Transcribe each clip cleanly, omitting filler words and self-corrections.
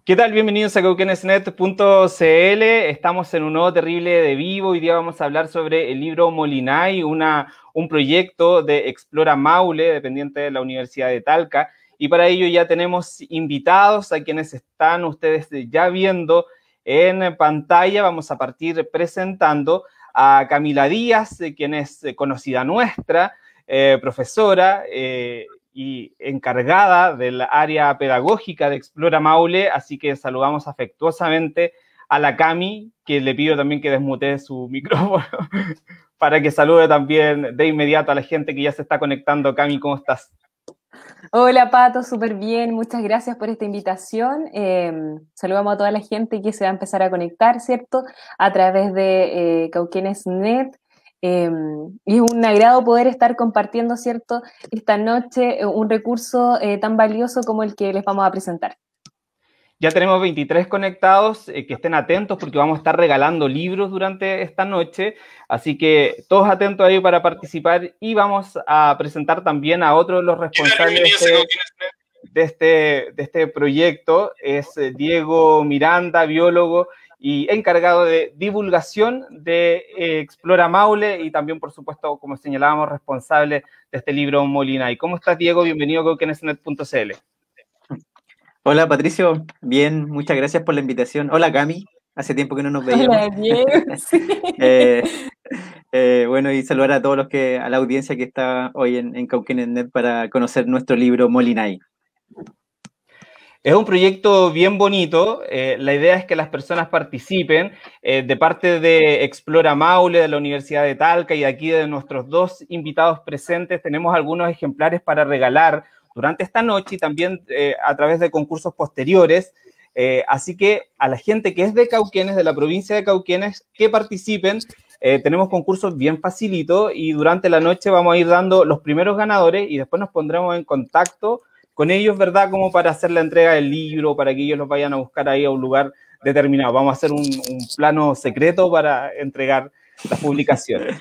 ¿Qué tal? Bienvenidos a cauquenesnet.cl. Estamos en un nuevo terrible de vivo. Hoy día vamos a hablar sobre el libro Molinay, un proyecto de Explora Maule, dependiente de la Universidad de Talca. Y para ello ya tenemos invitados a quienes están ustedes ya viendo en pantalla. Vamos a partir presentando a Camila Díaz, quien es conocida nuestra, profesora, y encargada del área pedagógica de Explora Maule, así que saludamos afectuosamente a la Cami, que le pido también que desmutee su micrófono para que salude también de inmediato a la gente que ya se está conectando. Cami, ¿cómo estás? Hola Pato, súper bien, muchas gracias por esta invitación. Saludamos a toda la gente que se va a empezar a conectar, ¿cierto? A través de Cauquenes.net. Y es un agrado poder estar compartiendo, ¿cierto?, esta noche un recurso tan valioso como el que les vamos a presentar. Ya tenemos 23 conectados, que estén atentos porque vamos a estar regalando libros durante esta noche, así que todos atentos ahí para participar y vamos a presentar también a otro de los responsables de este proyecto, es Diego Miranda, biólogo y encargado de divulgación de Explora Maule y también, por supuesto, como señalábamos, responsable de este libro Molinay. ¿Cómo estás, Diego? Bienvenido a cauquenesnet.cl. Hola Patricio, bien, muchas gracias por la invitación. Hola Cami, hace tiempo que no nos veíamos. Hola Diego. Sí. Bueno, y saludar a todos a la audiencia que está hoy en Cauquenes.net para conocer nuestro libro Molinay. Es un proyecto bien bonito. La idea es que las personas participen de parte de Explora Maule, de la Universidad de Talca y aquí de nuestros dos invitados presentes. Tenemos algunos ejemplares para regalar durante esta noche y también a través de concursos posteriores. Así que a la gente que es de Cauquenes, de la provincia de Cauquenes, que participen. Tenemos concursos bien facilitos y durante la noche vamos a ir dando los primeros ganadores y después nos pondremos en contacto con ellos, ¿verdad? Como para hacer la entrega del libro, para que ellos los vayan a buscar ahí a un lugar determinado. Vamos a hacer un plano secreto para entregar las publicaciones.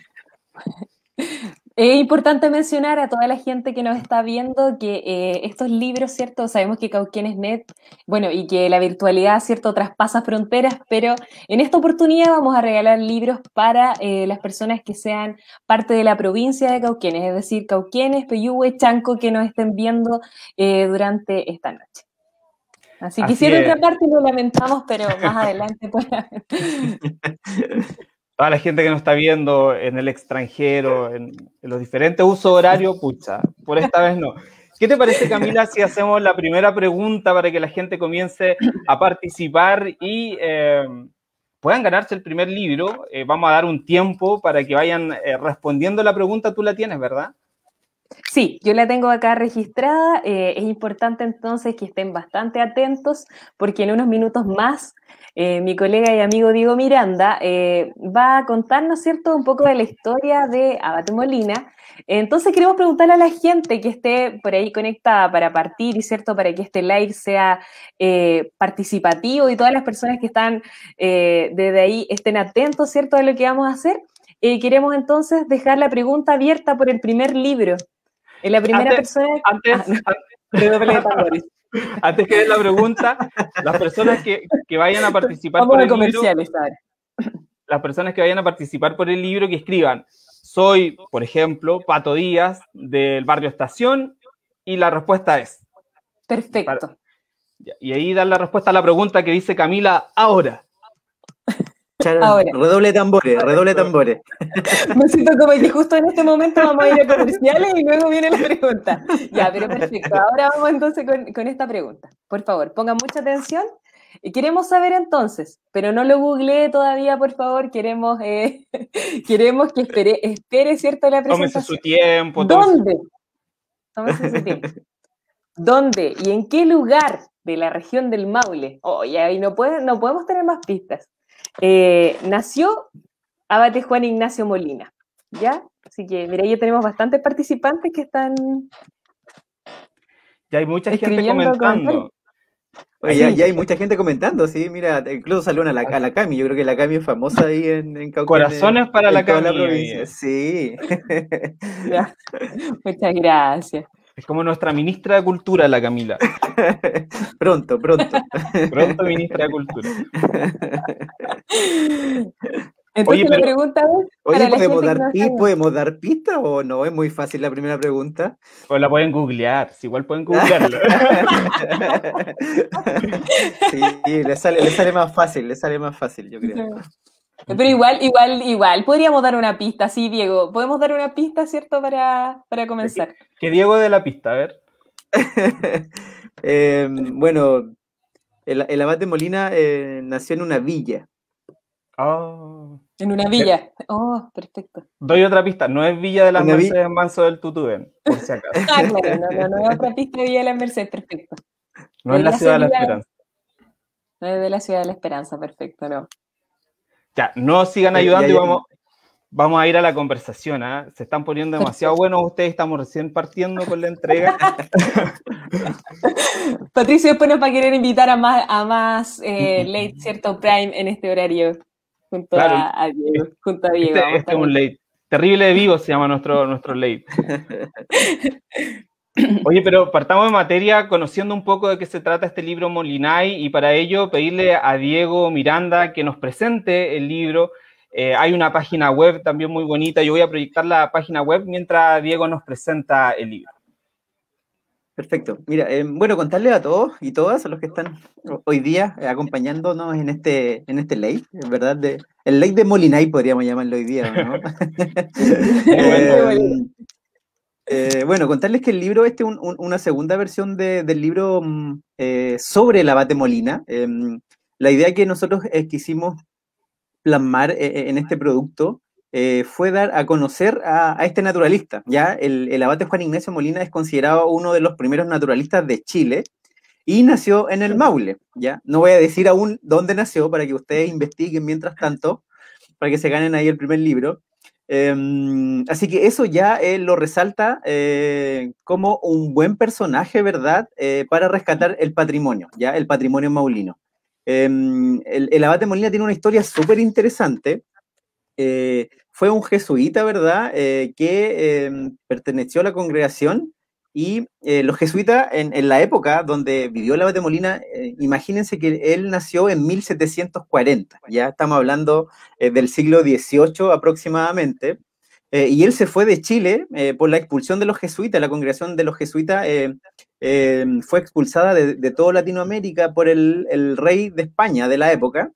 Es importante mencionar a toda la gente que nos está viendo que estos libros, ¿cierto? Sabemos que Cauquenes.net, bueno, y que la virtualidad, ¿cierto?, traspasa fronteras, pero en esta oportunidad vamos a regalar libros para las personas que sean parte de la provincia de Cauquenes, es decir, Cauquenes, Peyúgue, Chanco, que nos estén viendo durante esta noche. Así que hicieron otra parte y lo lamentamos, pero más adelante pues. Toda la gente que nos está viendo en el extranjero, en los diferentes usos horarios, pucha, por esta vez no. ¿Qué te parece, Camila, si hacemos la primera pregunta para que la gente comience a participar y puedan ganarse el primer libro? Vamos a dar un tiempo para que vayan respondiendo la pregunta. Tú la tienes, ¿verdad? Sí, yo la tengo acá registrada. Es importante entonces que estén bastante atentos porque en unos minutos más mi colega y amigo Diego Miranda va a contarnos, ¿cierto?, un poco de la historia de Abate Molina. Entonces queremos preguntarle a la gente que esté por ahí conectada para partir y, ¿cierto?, para que este live sea participativo y todas las personas que están desde ahí estén atentos, ¿cierto?, de lo que vamos a hacer. Queremos entonces dejar la pregunta abierta por el primer libro. La primera persona... Antes que dé la pregunta, las personas que vayan a participar Vamos por a el comerciales libro, ahora. las personas que vayan a participar por el libro, que escriban, soy, por ejemplo, Pato Díaz, del barrio Estación, y la respuesta es... Perfecto. Y ahí dan la respuesta a la pregunta que dice Camila, ahora. Ahora. Redoble tambores, redoble tambores. Me siento como que justo en este momento vamos a ir a comerciales y luego viene la pregunta. Ya, pero perfecto. Ahora vamos entonces con esta pregunta. Por favor, pongan mucha atención. Queremos saber entonces, pero no lo googleé todavía, por favor. Queremos que espere, ¿cierto?, la presentación. Tómese su tiempo. ¿Dónde? Tómese su tiempo. ¿Dónde y en qué lugar de la región del Maule? Oye, ahí no podemos tener más pistas. Nació Abate Juan Ignacio Molina, ¿ya? Así que, mira, ya tenemos bastantes participantes que están... Ya hay mucha gente comentando. Oye, ya hay mucha gente comentando, sí, mira, incluso saludan a la Cami, yo creo que la Cami es famosa ahí en Cauquenes. Corazones para la Cami. Sí. Ya. Muchas gracias. Es como nuestra ministra de Cultura, la Camila. Pronto. Pronto ministra de Cultura. Entonces la pregunta es, oye, ¿podemos dar pistas o no? Es muy fácil la primera pregunta. O la pueden googlear, si igual pueden googlearla. Sí, le sale más fácil, yo creo. Pero igual podríamos dar una pista, sí, Diego. Podemos dar una pista, ¿cierto? Para comenzar. Que Diego dé la pista, a ver. Bueno, el abate Molina nació en una villa. Oh. En una villa. Oh, perfecto. Doy otra pista, no es Villa de las Mercedes Manso del Tutubén, por si acaso. Claro, no es otra pista de Villa de las Mercedes, perfecto. No es la Ciudad de la Esperanza. No es de la Ciudad de la Esperanza, perfecto, no. Ya, no sigan ayudando y vamos a ir a la conversación, ¿eh? Se están poniendo demasiado buenos ustedes, estamos recién partiendo con la entrega. Patricio después nos va a querer invitar a más late, ¿cierto? Prime en este horario, junto a Diego. Este es un late. Terrible de vivo se llama nuestro late. Oye, pero partamos de materia conociendo un poco de qué se trata este libro Molinay, y para ello pedirle a Diego Miranda que nos presente el libro. Hay una página web también muy bonita, yo voy a proyectar la página web mientras Diego nos presenta el libro. Perfecto. Mira, bueno, contarles a todos y todas, a los que están hoy día acompañándonos en este late, ¿verdad? El late de Molinay podríamos llamarlo hoy día, ¿no? Bueno, contarles que el libro, es una segunda versión del libro sobre el abate Molina. La idea que nosotros quisimos plasmar en este producto fue dar a conocer a este naturalista. ¿Ya? El abate Juan Ignacio Molina es considerado uno de los primeros naturalistas de Chile y nació en el Maule. ¿Ya? No voy a decir aún dónde nació para que ustedes investiguen mientras tanto, para que se ganen ahí el primer libro. Así que eso ya lo resalta como un buen personaje, ¿verdad? Para rescatar el patrimonio, ¿ya? El patrimonio maulino. El abate Molina tiene una historia súper interesante. Fue un jesuita, ¿verdad? Que perteneció a la congregación, y los jesuitas en la época donde vivió el abate Molina, imagínense que él nació en 1740, ya estamos hablando del siglo XVIII aproximadamente, y él se fue de Chile por la expulsión de los jesuitas. La congregación de los jesuitas fue expulsada de toda Latinoamérica por el rey de España de la época.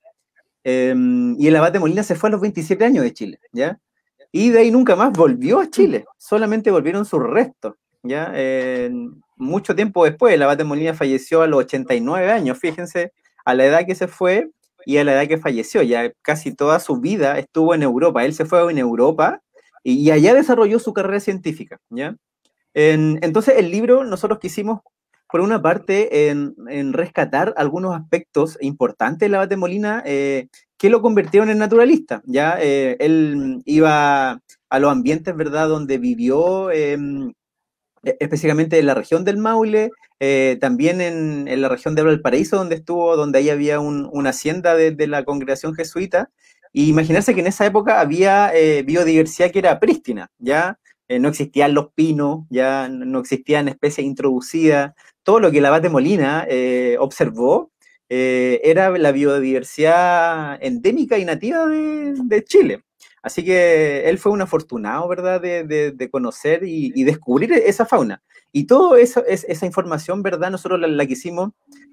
Y el abate Molina se fue a los 27 años de Chile, ¿ya? Y de ahí nunca más volvió a Chile, solamente volvieron sus restos, ¿ya? Mucho tiempo después, el abate Molina falleció a los 89 años, fíjense, a la edad que se fue y a la edad que falleció. Ya casi toda su vida estuvo en Europa. Él se fue en Europa y allá desarrolló su carrera científica, ¿ya? Entonces el libro nosotros quisimos, por una parte, en rescatar algunos aspectos importantes del abate Molina que lo convirtieron en naturalista. ¿Ya? Él iba a los ambientes, ¿verdad?, donde vivió, específicamente en la región del Maule, también en la región de Valparaíso, donde estuvo, donde ahí había una hacienda de la congregación jesuita. Y imaginarse que en esa época había biodiversidad que era prístina, ¿ya? No existían los pinos, ya no existían especies introducidas. Todo lo que el abate Molina observó era la biodiversidad endémica y nativa de Chile. Así que él fue un afortunado, ¿verdad?, de conocer y descubrir esa fauna. Y toda esa información, ¿verdad?, nosotros la quisimos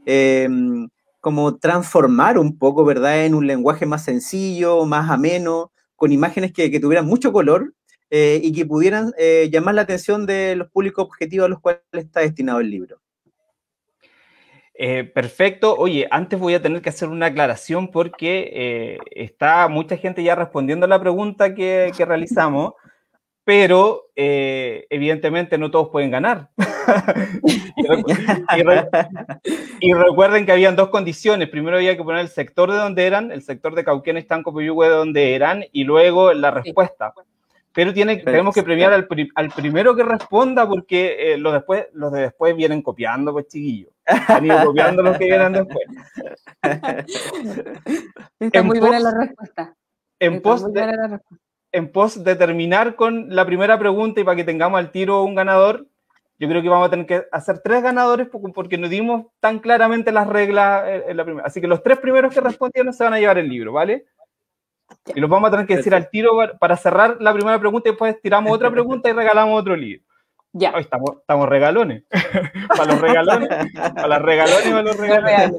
como transformar un poco, ¿verdad?, en un lenguaje más sencillo, más ameno, con imágenes que tuvieran mucho color y que pudieran llamar la atención de los públicos objetivos a los cuales está destinado el libro. Perfecto. Oye, antes voy a tener que hacer una aclaración porque está mucha gente ya respondiendo a la pregunta que realizamos, pero evidentemente no todos pueden ganar. y recuerden que habían dos condiciones. Primero había que poner el sector de donde eran, el sector de Cauquenes, Tanco, Puyehue, de donde eran, y luego la respuesta. Pero tenemos que premiar al primero que responda, porque los de después vienen copiando, pues, chiquillos. Han ido copiando los que vienen después. Está muy buena la respuesta. En pos de terminar con la primera pregunta y para que tengamos al tiro un ganador, yo creo que vamos a tener que hacer 3 ganadores porque no dimos tan claramente las reglas en la primera. Así que los 3 primeros que respondieron se van a llevar el libro, ¿vale? Y los vamos a tener que decir al tiro para cerrar la primera pregunta y después tiramos otra pregunta y regalamos otro libro. Ya. Hoy estamos regalones. Para los regalones, para las regalones y para los regalones.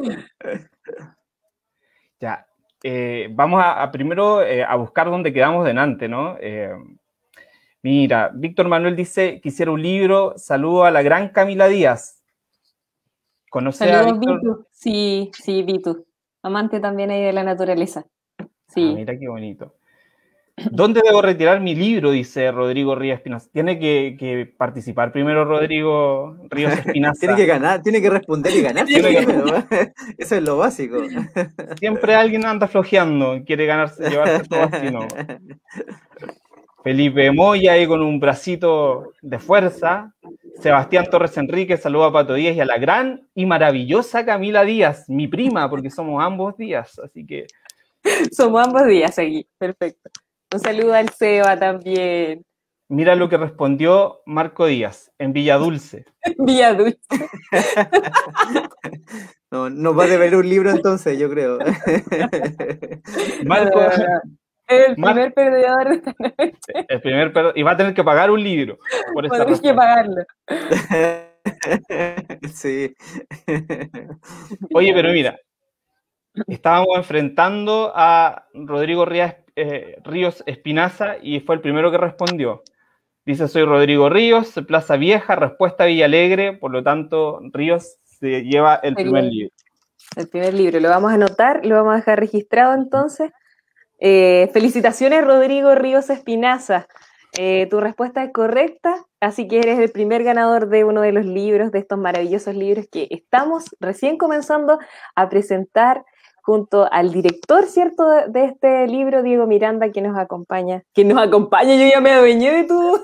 Ya. Vamos a primero a buscar dónde quedamos delante, ¿no? Mira, Víctor Manuel dice, quisiera un libro, saludo a la gran Camila Díaz. ¿Conoce a Víctor? Vitu. Sí, Vitu. Amante también ahí de la naturaleza. Sí. Mira qué bonito. ¿Dónde debo retirar mi libro? Dice Rodrigo Ríos Espinaza. Tiene que participar primero Rodrigo Ríos Espinaza. Tiene que ganar, tiene que responder y ganar. Eso es lo básico. Siempre alguien anda flojeando, quiere llevarse todo así, ¿no? Felipe Moya ahí con un bracito de fuerza. Sebastián Torres Enrique, saluda a Pato Díaz y a la gran y maravillosa Camila Díaz, mi prima, porque somos ambos Díaz, así que... Somos ambos Díaz aquí, perfecto. Un saludo al Seba también. Mira lo que respondió Marco Díaz, en Villa Dulce. Villa Dulce. No, nos va a deber un libro entonces, yo creo. Marco... El primer perdedor de esta noche. El primer perdedor. Y va a tener que pagar un libro. Por esa Tienes que pagarlo. Sí. Oye, pero mira, estábamos enfrentando a Rodrigo Ríos Espinaza y fue el primero que respondió. Dice, soy Rodrigo Ríos, Plaza Vieja, respuesta Villa Alegre, por lo tanto, Ríos se lleva el primer libro. El primer libro, lo vamos a anotar, lo vamos a dejar registrado entonces. Felicitaciones, Rodrigo Ríos Espinaza. Tu respuesta es correcta, así que eres el primer ganador de uno de los libros, de estos maravillosos libros que estamos recién comenzando a presentar junto al director, ¿cierto?, de este libro, Diego Miranda, que nos acompaña. Yo ya me adueñé de tu...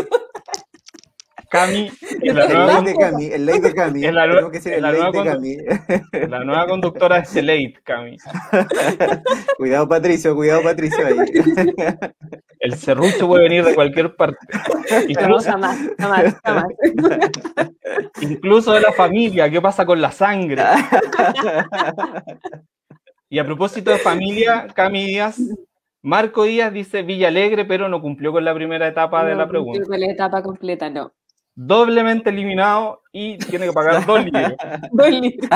Cami, el ley de Cami. Tenemos que decir el ley de Cami. La nueva conductora es Late, Cami. Cuidado, Patricio ahí. El serrucho puede venir de cualquier parte. Incluso, jamás. Incluso de la familia, ¿qué pasa con la sangre? Y a propósito de familia, Cami Díaz, Marco Díaz dice Villa Alegre, pero no cumplió con la primera etapa de la pregunta. No cumplió con la etapa completa, no. Doblemente eliminado y tiene que pagar 2 libros. 2 libros.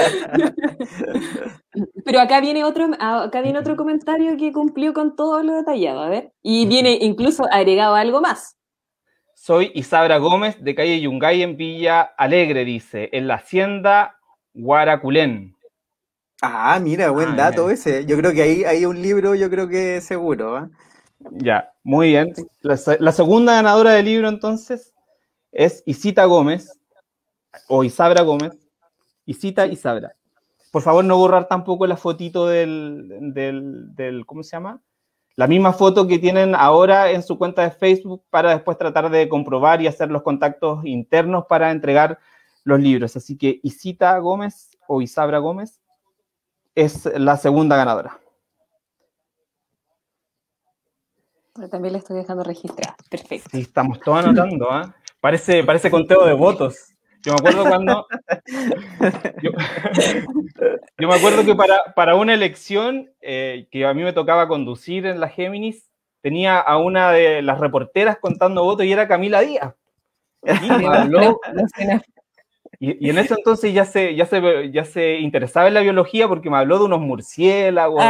Pero acá viene otro comentario que cumplió con todo lo detallado, a ver. Y viene incluso agregado algo más. Soy Isabra Gómez, de calle Yungay, en Villa Alegre, dice, en la hacienda Guaraculén. Ah, mira, buen dato ese. Yo creo que ahí hay un libro, yo creo que seguro. ¿Eh? Ya, muy bien. La segunda ganadora del libro, entonces, es Isita Gómez, o Isabra Gómez. Isabra. Por favor, no borrar tampoco la fotito del ¿cómo se llama? La misma foto que tienen ahora en su cuenta de Facebook para después tratar de comprobar y hacer los contactos internos para entregar los libros. Así que Isita Gómez o Isabra Gómez es la segunda ganadora. Pero también la estoy dejando registrada. Perfecto. Sí, estamos todos anotando, ¿eh? Parece conteo de votos. Yo me acuerdo cuando... Yo me acuerdo que para una elección que a mí me tocaba conducir en la Géminis, tenía a una de las reporteras contando votos y era Camila Díaz. Y me habló... Y en ese entonces ya se interesaba en la biología porque me habló de unos murciélagos.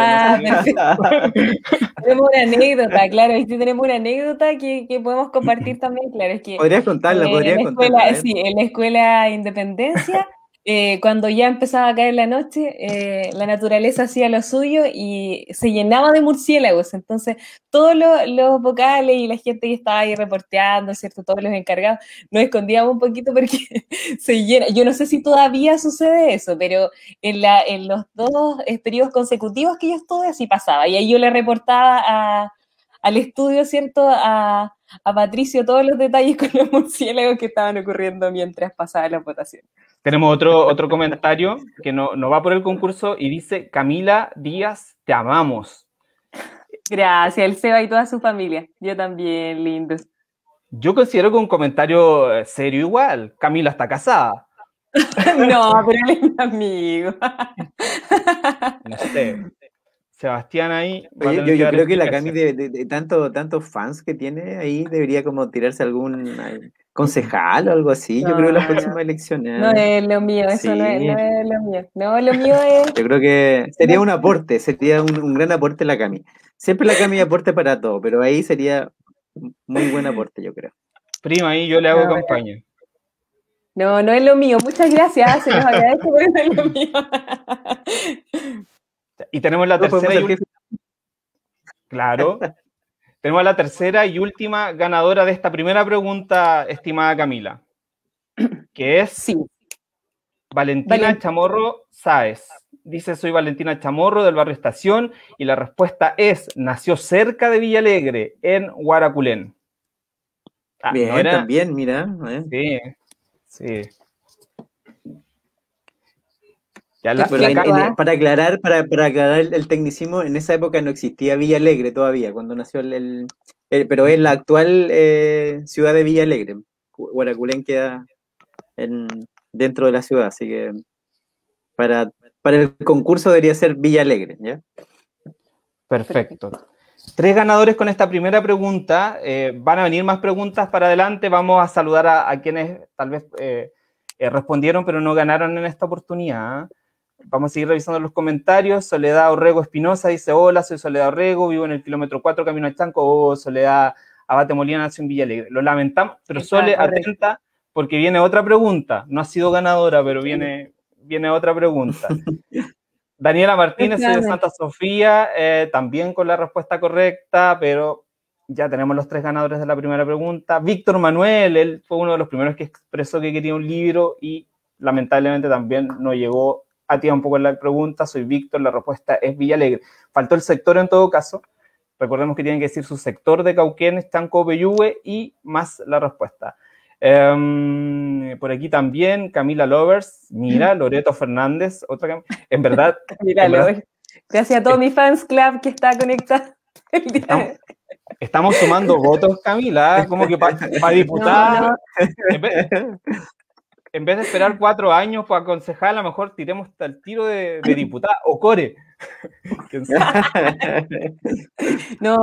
Tenemos una anécdota, claro, y sí tenemos una anécdota que podemos compartir también, claro. Es que podrías contarla. Sí, en la escuela Independencia, cuando ya empezaba a caer la noche, la naturaleza hacía lo suyo y se llenaba de murciélagos. Entonces, todos los vocales y la gente que estaba ahí reporteando, ¿cierto? Todos los encargados, nos escondíamos un poquito porque se llena. Yo no sé si todavía sucede eso, pero en los 2 periodos consecutivos que yo estuve, así pasaba. Y ahí yo le reportaba al estudio, ¿cierto? A Patricio todos los detalles con los murciélagos que estaban ocurriendo mientras pasaba la votación. Tenemos otro comentario que no va por el concurso y dice, Camila Díaz, te amamos. Gracias, el Seba y toda su familia. Yo también, lindos. Yo considero que un comentario serio igual. Camila está casada. No, pero él es mi amigo. No sé. Sebastián ahí va a Oye, tener que yo dar creo que la Cami explicación. de tantos fans que tiene ahí debería como tirarse algún concejal o algo así, yo creo, en las No, no. próximas No elecciones. es lo mío, eso no Sí, es lo mío. No, lo mío es. yo creo que sería un aporte, sería un gran aporte la Cami. Siempre la Cami aporte para todo, pero ahí sería un muy buen aporte, yo creo. Prima, ahí yo le hago No, campaña. no, no es lo mío. Muchas gracias, se los agradezco, pero no es lo mío. Y tenemos la Todos podemos tercera y ser última. jefes. Claro. Tenemos a la tercera y última ganadora de esta primera pregunta, estimada Camila, que es Sí. Valentina Chamorro Sáez. Dice, soy Valentina Chamorro del barrio Estación, y la respuesta es, nació cerca de Villalegre, en Guaraculén. Ah, Bien, no era... también, mira. Sí, sí. Ya Perfecto, para aclarar el tecnicismo, en esa época no existía Villa Alegre todavía, cuando nació pero es la actual ciudad de Villa Alegre. Guaraculén queda dentro de la ciudad, así que para, para el concurso debería ser Villa Alegre, ¿ya? Perfecto. 3 ganadores con esta primera pregunta. Van a venir más preguntas para adelante. Vamos a saludar a quienes tal vez respondieron, pero no ganaron en esta oportunidad. Vamos a seguir revisando los comentarios. Soledad Orrego Espinosa dice, hola, soy Soledad Orrego, vivo en el kilómetro 4, camino a Chanco. Oh, Soledad Abate Molina nació en Villalegre. Lo lamentamos, pero Sole, atenta, porque viene otra pregunta. No ha sido ganadora, pero viene otra pregunta. Daniela Martínez, soy de Santa Sofía, también con la respuesta correcta, pero ya tenemos los 3 ganadores de la primera pregunta. Víctor Manuel, él fue uno de los primeros que expresó que quería un libro y lamentablemente también no llegó a tiempo con la pregunta. Soy Víctor, la respuesta es Villalegre. Faltó el sector en todo caso. Recordemos que tienen que decir su sector de Cauquenes, Chanco, Peyúgue y más la respuesta. Por aquí también Camila Lovers, mira, Loreto Fernández, otra en verdad, gracias a todos mis fans club que está conectado. Estamos sumando votos, Camila, como que para diputada, no. En vez de esperar 4 años para concejal, a lo mejor tiremos el tiro de diputada o core. No.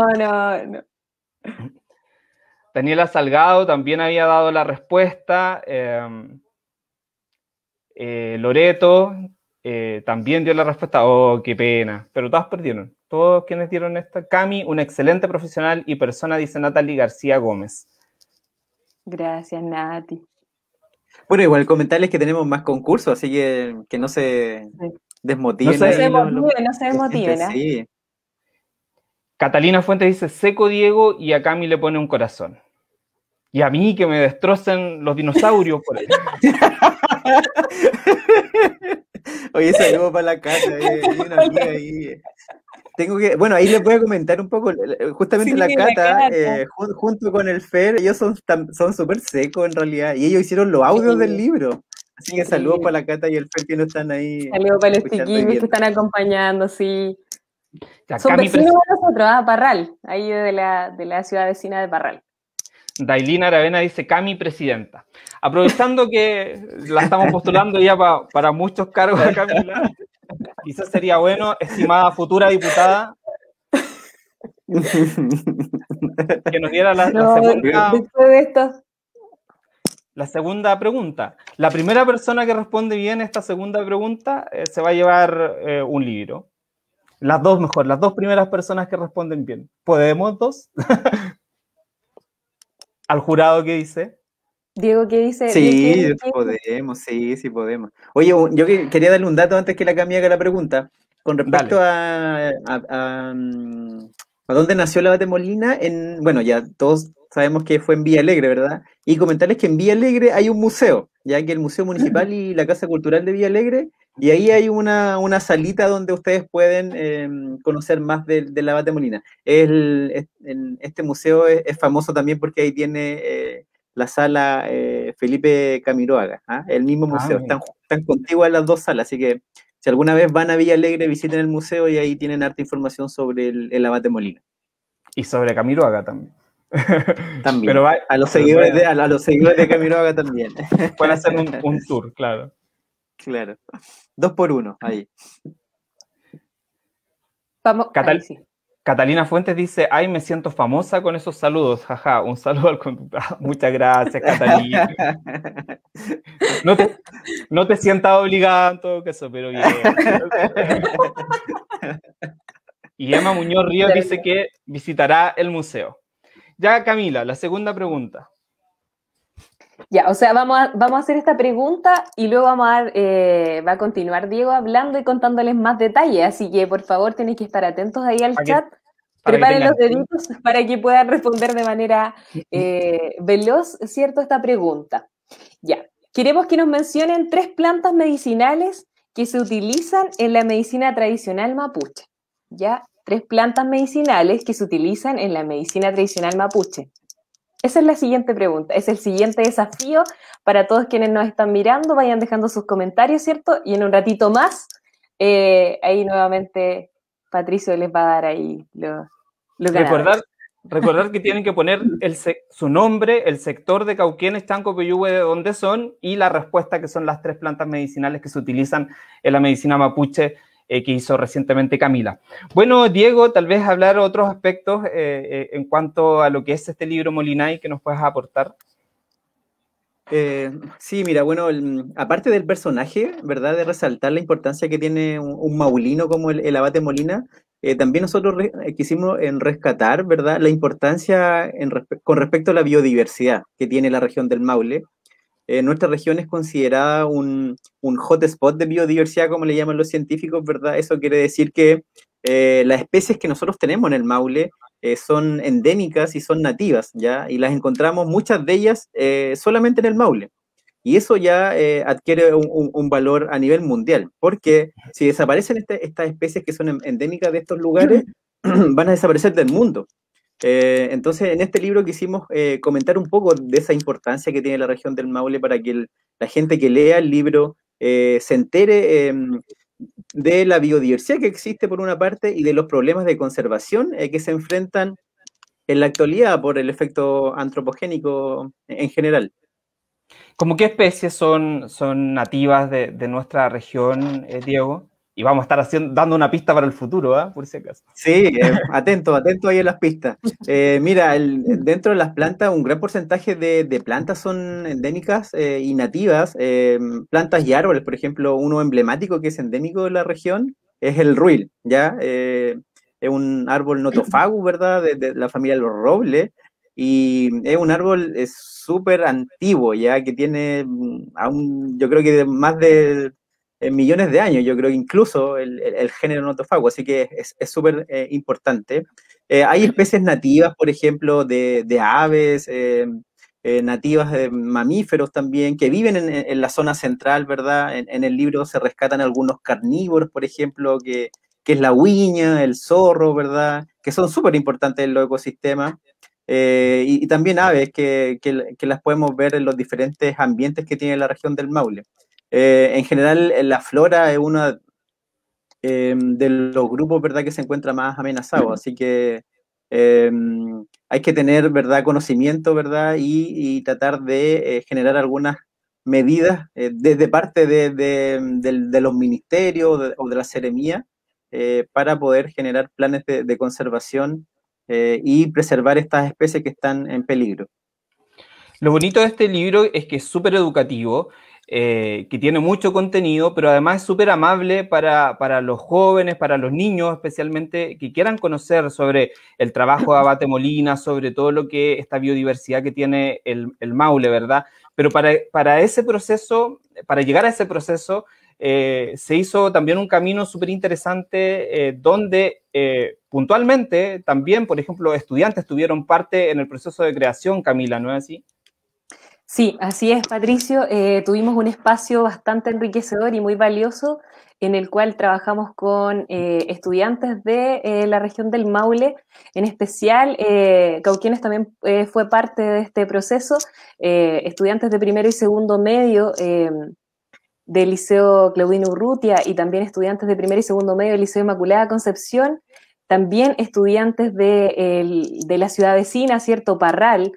Daniela Salgado también había dado la respuesta. Loreto también dio la respuesta. Oh, qué pena. Pero todas perdieron. Todos quienes dieron esta. Cami, una excelente profesional y persona, dice Natalie García Gómez. Gracias, Nati. Bueno, igual comentarles que tenemos más concursos, así que no se desmotiven. No se desmotiven. Sí. Catalina Fuentes dice, seco Diego, y a Cami le pone un corazón. Y a mí que me destrocen los dinosaurios por ahí. Oye, saludos para la casa, hay una amiga ahí. Bueno, ahí les voy a comentar un poco, justamente sí, la Cata, junto con el Fer, ellos son súper secos en realidad, y ellos hicieron los audios del libro. Así que saludos para la Cata y el Fer que no están ahí. Saludos para los chiquillos que están acompañando, sí. Son vecinos de nosotros, Parral, ahí de la ciudad vecina de Parral. Dailina Aravena dice, Cami presidenta. Aprovechando que la estamos postulando ya para muchos cargos de Camila, quizás sería bueno, estimada futura diputada, que nos diera la segunda pregunta. La primera persona que responde bien esta segunda pregunta se va a llevar un libro. Las dos primeras personas que responden bien. ¿Podemos 2? ¿Al jurado qué dice? Diego, ¿qué dice? Sí, podemos, sí podemos. Oye, yo quería darle un dato antes que la Cami haga la pregunta. Con respecto a dónde nació la Abate Molina, bueno, ya todos sabemos que fue en Villa Alegre, ¿verdad? Y comentarles que en Villa Alegre hay un museo, ya que el Museo Municipal y la Casa Cultural de Villa Alegre, y ahí hay una salita donde ustedes pueden conocer más de la Abate Molina. Este museo es famoso también porque ahí tiene la sala Felipe Camiroaga, el mismo museo, están contiguas las 2 salas, así que si alguna vez van a Villa Alegre, visiten el museo y ahí tienen harta información sobre el Abate Molina. Y sobre Camiroaga también. También. Pero A los seguidores de Camiroaga también. pueden hacer un tour, claro. Claro. 2 por 1, ahí. Vamos, ahí sí. Catalina Fuentes dice, ay, me siento famosa con esos saludos, jaja, un saludo al conductor. Muchas gracias, Catalina. No te sientas obligada en todo caso, pero bien. Y Emma Muñoz Ríos dice que visitará el museo. Ya, Camila, la segunda pregunta. Ya, o sea, vamos a hacer esta pregunta y luego va a continuar Diego hablando y contándoles más detalles, así que por favor tenéis que estar atentos ahí al chat, preparen los deditos para que puedan responder de manera veloz, ¿cierto?, esta pregunta. Ya, queremos que nos mencionen 3 plantas medicinales que se utilizan en la medicina tradicional mapuche, ¿ya? 3 plantas medicinales que se utilizan en la medicina tradicional mapuche. Esa es la siguiente pregunta, es el siguiente desafío para todos quienes nos están mirando. Vayan dejando sus comentarios, ¿cierto? Y en un ratito más, ahí nuevamente Patricio les va a dar ahí los ganadores. Recordar que tienen que poner su nombre, el sector de Cauquenes, Chanco, Peyúgue, de dónde son, y la respuesta, que son las 3 plantas medicinales que se utilizan en la medicina mapuche, que hizo recientemente Camila. Bueno, Diego, tal vez hablar otros aspectos en cuanto a lo que es este libro Molinay que nos puedas aportar. Sí, mira, bueno, aparte del personaje, ¿verdad?, de resaltar la importancia que tiene un maulino como el Abate Molina, también nosotros quisimos rescatar, ¿verdad?, la importancia con respecto a la biodiversidad que tiene la región del Maule. Nuestra región es considerada un hotspot de biodiversidad, como le llaman los científicos, ¿verdad? Eso quiere decir que las especies que nosotros tenemos en el Maule son endémicas y son nativas, ¿ya? Y las encontramos, muchas de ellas, solamente en el Maule. Y eso ya adquiere un valor a nivel mundial, porque si desaparecen estas especies que son endémicas de estos lugares, van a desaparecer del mundo. Entonces, en este libro quisimos comentar un poco de esa importancia que tiene la región del Maule para que la gente que lea el libro se entere de la biodiversidad que existe por una parte y de los problemas de conservación que se enfrentan en la actualidad por el efecto antropogénico en general. ¿Cómo qué especies son nativas de nuestra región, Diego? Y vamos a estar dando una pista para el futuro, ¿eh? Por si acaso. Sí, atento ahí a las pistas. Mira, dentro de las plantas, un gran porcentaje de plantas son endémicas y nativas. Plantas y árboles, por ejemplo, uno emblemático que es endémico de la región es el ruil, ¿ya? Es un árbol notofagus, ¿verdad?, de la familia de los robles, y es un árbol súper antiguo, ¿ya?, que tiene yo creo que más de millones de años, yo creo que incluso el género notofagus, así que es súper importante. Hay especies nativas, por ejemplo, de aves, nativas de mamíferos también, que viven en la zona central, ¿verdad? En el libro se rescatan algunos carnívoros, por ejemplo, que es la huiña, el zorro, ¿verdad?, que son súper importantes en los ecosistemas. Y también aves que las podemos ver en los diferentes ambientes que tiene la región del Maule. En general, la flora es uno de los grupos, ¿verdad?, que se encuentra más amenazado, así que hay que tener, ¿verdad?, conocimiento, ¿verdad?, y tratar de generar algunas medidas desde parte de los ministerios o de la seremía para poder generar planes de conservación y preservar estas especies que están en peligro. Lo bonito de este libro es que es súper educativo, que tiene mucho contenido, pero además es súper amable para los jóvenes, para los niños especialmente, que quieran conocer sobre el trabajo de Abate Molina, sobre todo lo que esta biodiversidad que tiene el Maule, ¿verdad? Pero para ese proceso, para llegar a ese proceso, se hizo también un camino súper interesante donde puntualmente también, por ejemplo, estudiantes tuvieron parte en el proceso de creación, Camila, ¿no es así? Sí, así es, Patricio. Tuvimos un espacio bastante enriquecedor y muy valioso en el cual trabajamos con estudiantes de la región del Maule, en especial Cauquenes también fue parte de este proceso, estudiantes de primero y segundo medio del Liceo Claudino Urrutia y también estudiantes de primer y segundo medio del Liceo Inmaculada Concepción, también estudiantes de la ciudad vecina, ¿cierto? Parral,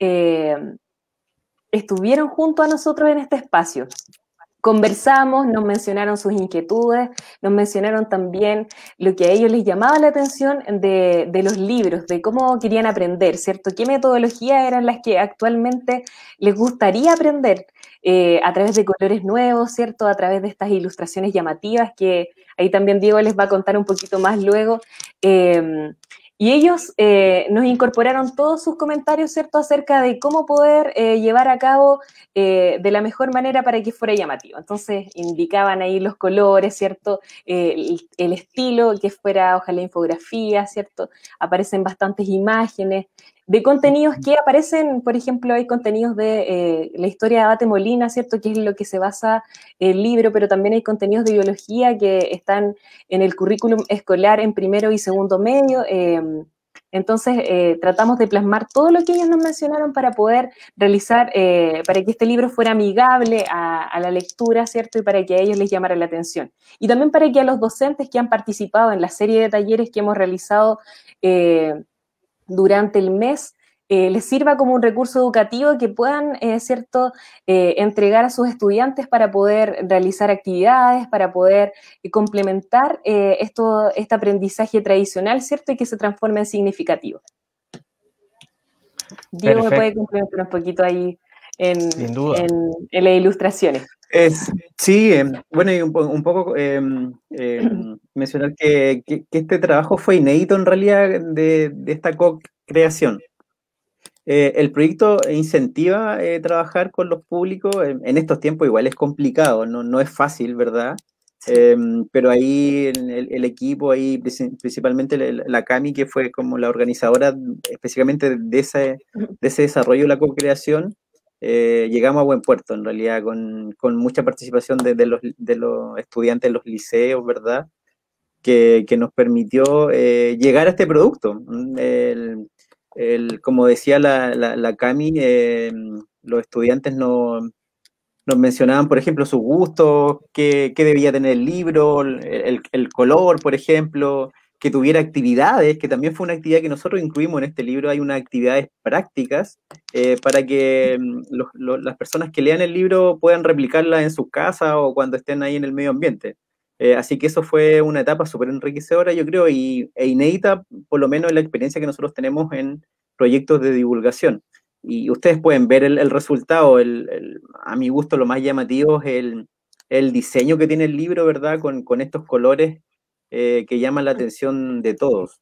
estuvieron junto a nosotros en este espacio. Conversamos, nos mencionaron sus inquietudes, nos mencionaron también lo que a ellos les llamaba la atención de los libros, de cómo querían aprender, ¿cierto? ¿Qué metodologías eran las que actualmente les gustaría aprender a través de colores nuevos, ¿cierto? A través de estas ilustraciones llamativas que ahí también Diego les va a contar un poquito más luego. Y ellos nos incorporaron todos sus comentarios, ¿cierto?, acerca de cómo poder llevar a cabo de la mejor manera para que fuera llamativo. Entonces, indicaban ahí los colores, ¿cierto?, el estilo, que fuera, ojalá, infografía, ¿cierto? Aparecen bastantes imágenes de contenidos que aparecen, por ejemplo, hay contenidos de la historia de Abate Molina, ¿cierto?, que es lo que se basa el libro, pero también hay contenidos de biología que están en el currículum escolar en primero y segundo medio. Entonces, tratamos de plasmar todo lo que ellos nos mencionaron para poder realizar, para que este libro fuera amigable a la lectura, ¿cierto? Y para que a ellos les llamara la atención. Y también para que a los docentes que han participado en la serie de talleres que hemos realizado durante el mes, les sirva como un recurso educativo que puedan, ¿cierto?, entregar a sus estudiantes para poder realizar actividades, para poder complementar este aprendizaje tradicional, ¿cierto?, y que se transforme en significativo. Diego, ¿me puede complementar un poquito ahí Sin duda. en las ilustraciones? Sí, bueno, y un poco mencionar que este trabajo fue inédito en realidad de esta co-creación. El proyecto incentiva trabajar con los públicos. En estos tiempos igual es complicado, no es fácil, ¿verdad? Pero ahí el equipo, ahí principalmente la Cami, que fue como la organizadora específicamente de ese desarrollo de la co-creación, llegamos a buen puerto, en realidad, con mucha participación de los estudiantes de los liceos, ¿verdad? Que nos permitió llegar a este producto. Como decía la Cami, los estudiantes nos mencionaban, por ejemplo, sus gustos, qué debía tener el libro, el color, por ejemplo, que tuviera actividades, que también fue una actividad que nosotros incluimos en este libro. Hay unas actividades prácticas para que las personas que lean el libro puedan replicarlas en sus casas o cuando estén ahí en el medio ambiente. Así que eso fue una etapa súper enriquecedora, yo creo, e inédita, por lo menos en la experiencia que nosotros tenemos en proyectos de divulgación. Y ustedes pueden ver el resultado. A mi gusto, lo más llamativo es el diseño que tiene el libro, ¿verdad? Con estos colores que llaman la atención de todos.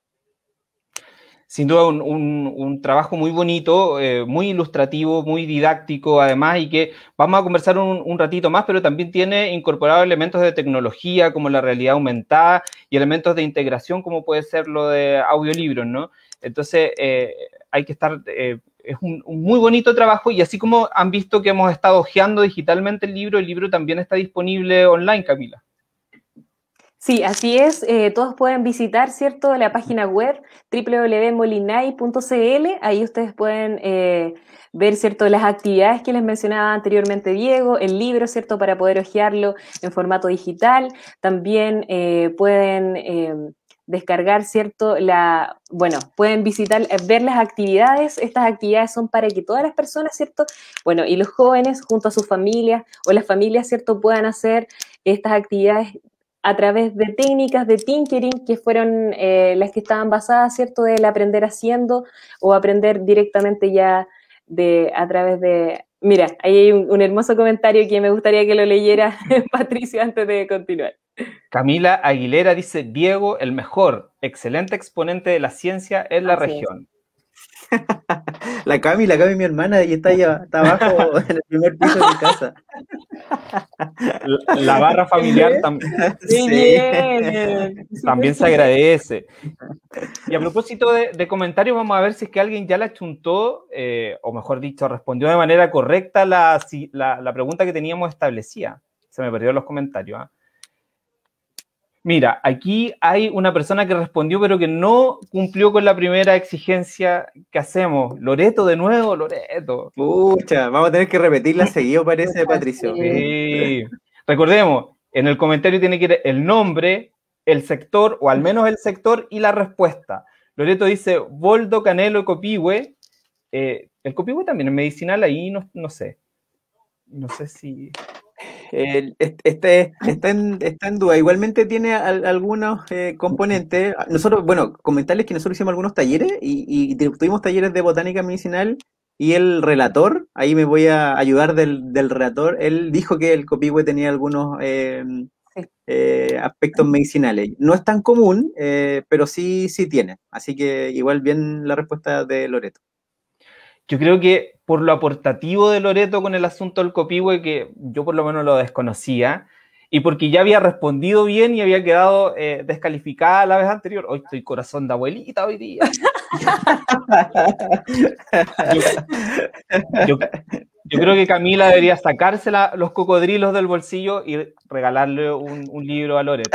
Sin duda un trabajo muy bonito, muy ilustrativo, muy didáctico además, y que vamos a conversar un ratito más, pero también tiene incorporado elementos de tecnología como la realidad aumentada y elementos de integración como puede ser lo de audiolibros, ¿no? Entonces hay que estar... es un muy bonito trabajo, y así como han visto que hemos estado hojeando digitalmente el libro también está disponible online, Camila. Sí, así es. Todos pueden visitar, ¿cierto?, la página web www.molinay.cl. Ahí ustedes pueden ver, ¿cierto?, las actividades que les mencionaba anteriormente Diego, el libro, ¿cierto?, para poder hojearlo en formato digital. También pueden descargar, ¿cierto? Pueden visitar, ver las actividades. Estas actividades son para que todas las personas, ¿cierto? Bueno, y los jóvenes junto a sus familias o las familias, ¿cierto?, puedan hacer estas actividades a través de técnicas de tinkering que fueron las que estaban basadas, ¿cierto?, del aprender haciendo o aprender directamente ya a través de... Mira, ahí hay un hermoso comentario que me gustaría que lo leyera Patricio antes de continuar. Camila Aguilera dice: Diego, el mejor, excelente exponente de la ciencia en la región. La Cami, mi hermana, y está abajo en el primer piso de mi casa. La barra familiar también, sí. También se agradece. Y a propósito de comentarios, vamos a ver si es que alguien ya la chuntó, o mejor dicho, respondió de manera correcta la pregunta que teníamos establecida. Se me perdieron los comentarios, ¿eh? Mira, aquí hay una persona que respondió, pero que no cumplió con la primera exigencia que hacemos. Loreto, de nuevo, Loreto. Pucha, vamos a tener que repetirla seguido, parece, Patricio. Sí. Recordemos, en el comentario tiene que ir el nombre, el sector, o al menos el sector, y la respuesta. Loreto dice, boldo, canelo, copihue. El copihue también es medicinal, ahí no sé. No sé si... Está en duda. Igualmente tiene algunos componentes. Nosotros, bueno, comentarles que nosotros hicimos algunos talleres y tuvimos talleres de botánica medicinal y el relator, ahí me voy a ayudar del relator, él dijo que el copihue tenía algunos aspectos medicinales. No es tan común, pero sí tiene. Así que igual bien la respuesta de Loreto. Yo creo que por lo aportativo de Loreto con el asunto del copihue, que yo por lo menos lo desconocía, y porque ya había respondido bien y había quedado descalificada la vez anterior. Hoy estoy corazón de abuelita hoy día. Yo creo que Camila debería sacarse los cocodrilos del bolsillo y regalarle un libro a Loreto.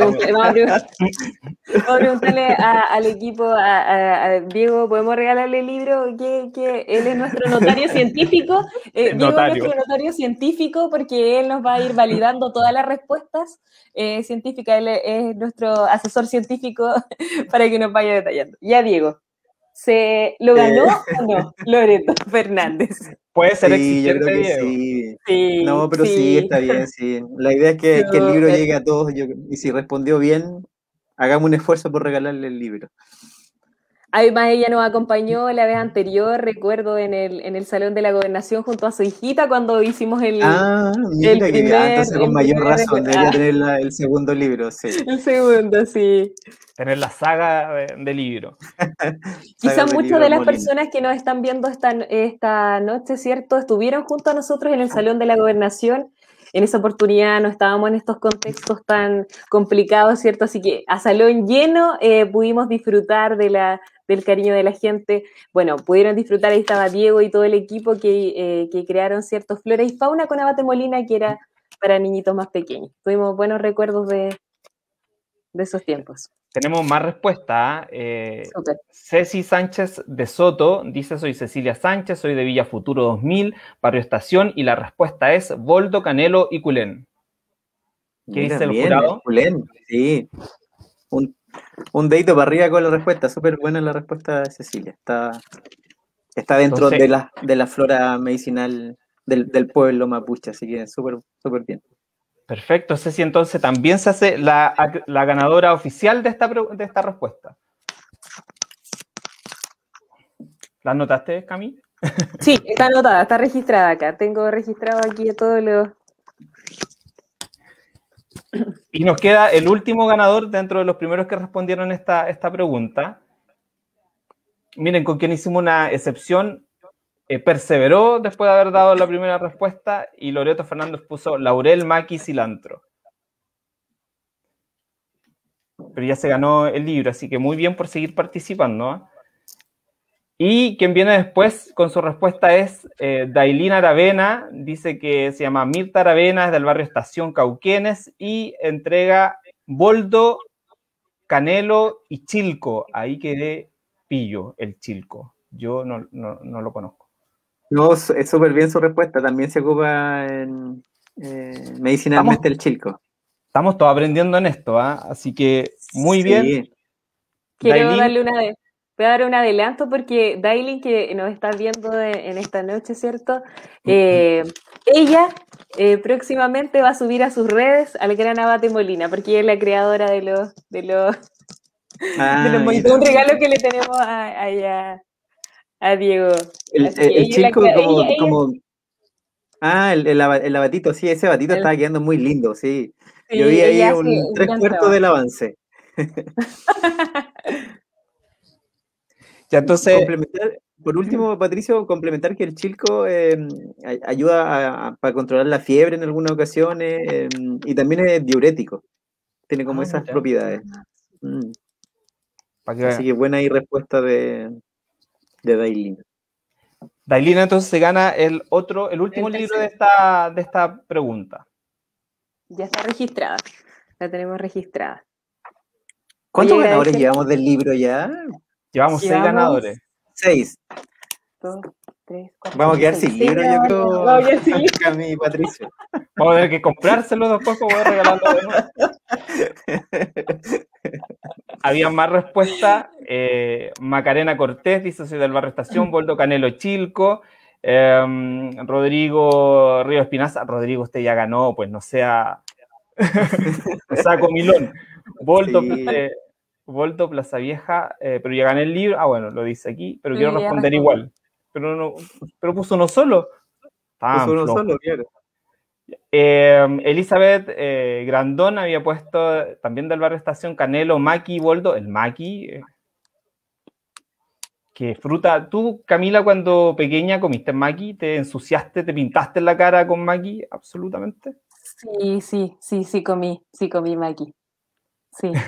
Vamos a preguntarle al equipo, a Diego, ¿podemos regalarle el libro? Que él es nuestro notario científico. Diego es nuestro notario científico porque él nos va a ir validando todas las respuestas científicas. Él es nuestro asesor científico para que nos vaya detallando. Ya, Diego. ¿Se lo ganó o no Loreto Fernández? Puede ser yo creo que Diego. Sí. No, pero sí, está bien, sí. La idea es que el libro llegue a todos y si respondió bien, hagamos un esfuerzo por regalarle el libro. Además, ella nos acompañó la vez anterior, recuerdo, en el Salón de la Gobernación junto a su hijita cuando hicimos entonces con mayor razón debería tener el segundo libro, sí. El segundo, sí. Tener la saga de libro. Quizás muchas de las personas que nos están viendo esta noche, ¿cierto?, estuvieron junto a nosotros en el Salón de la Gobernación. En esa oportunidad no estábamos en estos contextos tan complicados, ¿cierto? Así que a salón lleno pudimos disfrutar del cariño de la gente. Bueno, pudieron disfrutar, ahí estaba Diego y todo el equipo que crearon, ¿cierto?, Flora y Fauna con Abate Molina, que era para niñitos más pequeños. Tuvimos buenos recuerdos de esos tiempos. Tenemos más respuestas. Ceci Sánchez de Soto dice, soy Cecilia Sánchez, soy de Villa Futuro 2000, Barrio Estación, y la respuesta es boldo, canelo y culén. ¿Qué dice el jurado? Culén, sí. Un dedito para arriba con la respuesta. Súper buena la respuesta de Cecilia. Está dentro de la flora medicinal del pueblo mapuche, así que súper bien. Perfecto, Ceci, entonces también se hace la ganadora oficial de esta respuesta. ¿La anotaste, Cami? Sí, está anotada, está registrada acá. Tengo registrado aquí todos los... Y nos queda el último ganador dentro de los primeros que respondieron esta pregunta. Miren, con quien hicimos una excepción, perseveró después de haber dado la primera respuesta y Loreto Fernández puso laurel, maqui, cilantro. Pero ya se ganó el libro, así que muy bien por seguir participando, ¿eh? Y quien viene después con su respuesta es Dailín Aravena, dice que se llama Mirta Aravena, es del barrio Estación Cauquenes y entrega boldo, canelo y chilco. Ahí quedé pillo el chilco. Yo no lo conozco. No, es súper bien su respuesta. También se ocupa medicinalmente el chilco. Estamos todos aprendiendo en esto, ¿eh? Así que muy bien. Quiero darle voy a dar un adelanto porque Dailin, que nos está viendo en esta noche, ¿cierto? Ella próximamente va a subir a sus redes al gran Abate Molina, porque ella es la creadora de los monitos. Un regalo que le tenemos a Diego. El chilco como... el abatito, sí, ese abatito estaba quedando muy lindo, sí. Yo vi ahí un 3/4 del avance. Ya, entonces... Por último, Patricio, complementar que el chilco ayuda para controlar la fiebre en algunas ocasiones y también es diurético. Tiene como esas propiedades. Así que buena ahí respuesta de Dailin. Dailin entonces se gana el último libro de esta pregunta. Ya está registrada. La tenemos registrada. ¿Cuántos ganadores llevamos del libro ya? Llevamos 6 ganadores. 6. 2, 3, 4. Vamos a quedar sin libro, yo creo. Cami y Patricio. Vamos a tener que comprárselo después para poder regalarlo de nuevo. Había más respuestas. Macarena Cortés dice: soy del barrio Estación. Boldo Canelo Chilco. Rodrigo Río Espinaza. Rodrigo, usted ya ganó, pues no sea comilón. Boldo, Sí. Boldo Plaza Vieja, pero ya gané el libro. Ah, bueno, lo dice aquí, pero quiero Sí, ya responder respondí. igual. Pero puso uno solo. Puso Tan uno flojo. solo, claro. Elizabeth Grandón había puesto también del barrio Estación Canelo, Maki, Boldo. El Maki. ¿Qué fruta? ¿Tú, Camila, cuando pequeña comiste maqui? ¿Te ensuciaste, te pintaste la cara con maqui? Absolutamente. Sí comí maqui. Sí.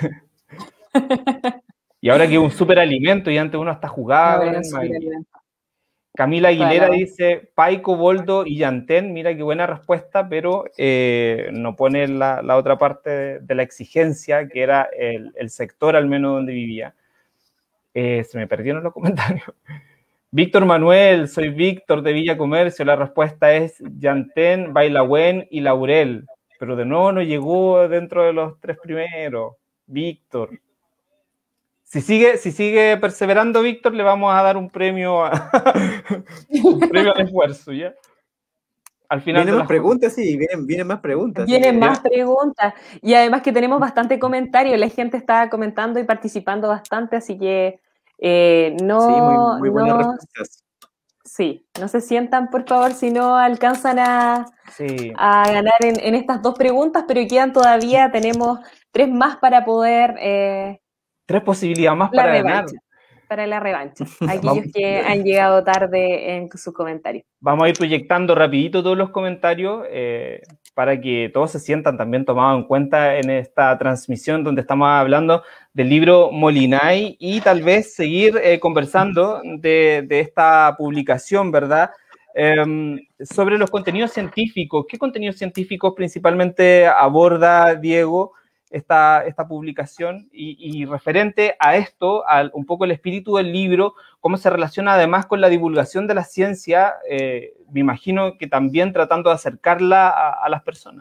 Y ahora que es un superalimento y antes uno hasta jugaba con Ahora el es súper maqui. alimento. Camila Toda la Aguilera razón. dice Paico, Boldo y Yantén. Mira qué buena respuesta, pero no pone la otra parte de la exigencia, que era el sector al menos donde vivía. Se me perdieron los comentarios. Víctor Manuel, soy Víctor de Villa Comercio. La respuesta es Yantén, Bailahuen y Laurel. Pero de nuevo no llegó dentro de los tres primeros. Víctor. Si sigue perseverando, Víctor, le vamos a dar un premio un premio al esfuerzo, ¿ya? Al final Vienen de más la jornada. preguntas, sí, vienen más preguntas. Así Vienen que... más preguntas y además que tenemos bastante comentario, la gente está comentando y participando bastante, así que Sí, muy buenas no, respuestas. sí, no se sientan por favor si no alcanzan Sí. a ganar en estas dos preguntas, pero quedan todavía, tenemos 3 más para poder 3 posibilidades más la para ganar. revancha, para la revancha, aquellos que han llegado tarde en sus comentarios. Vamos a ir proyectando rapidito todos los comentarios para que todos se sientan también tomados en cuenta en esta transmisión donde estamos hablando del libro Molinay y tal vez seguir conversando de esta publicación, ¿verdad? Sobre los contenidos científicos. ¿Qué contenidos científicos principalmente aborda, Diego, esta publicación? Y referente a esto, un poco el espíritu del libro, cómo se relaciona además con la divulgación de la ciencia, me imagino que también tratando de acercarla a las personas.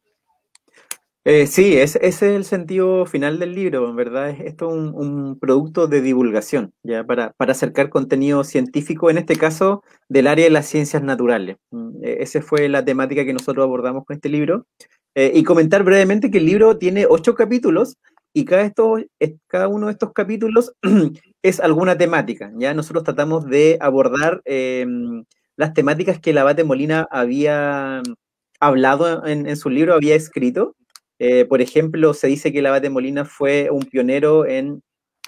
Sí, ese es el sentido final del libro, en verdad. Esto es un producto de divulgación, ya para acercar contenido científico, en este caso del área de las ciencias naturales. Esa fue la temática que nosotros abordamos con este libro. Y comentar brevemente que el libro tiene 8 capítulos y cada uno de estos capítulos es alguna temática. Ya nosotros tratamos de abordar las temáticas que el Abate Molina había hablado en su libro, había escrito. Por ejemplo, se dice que el Abate Molina fue un pionero en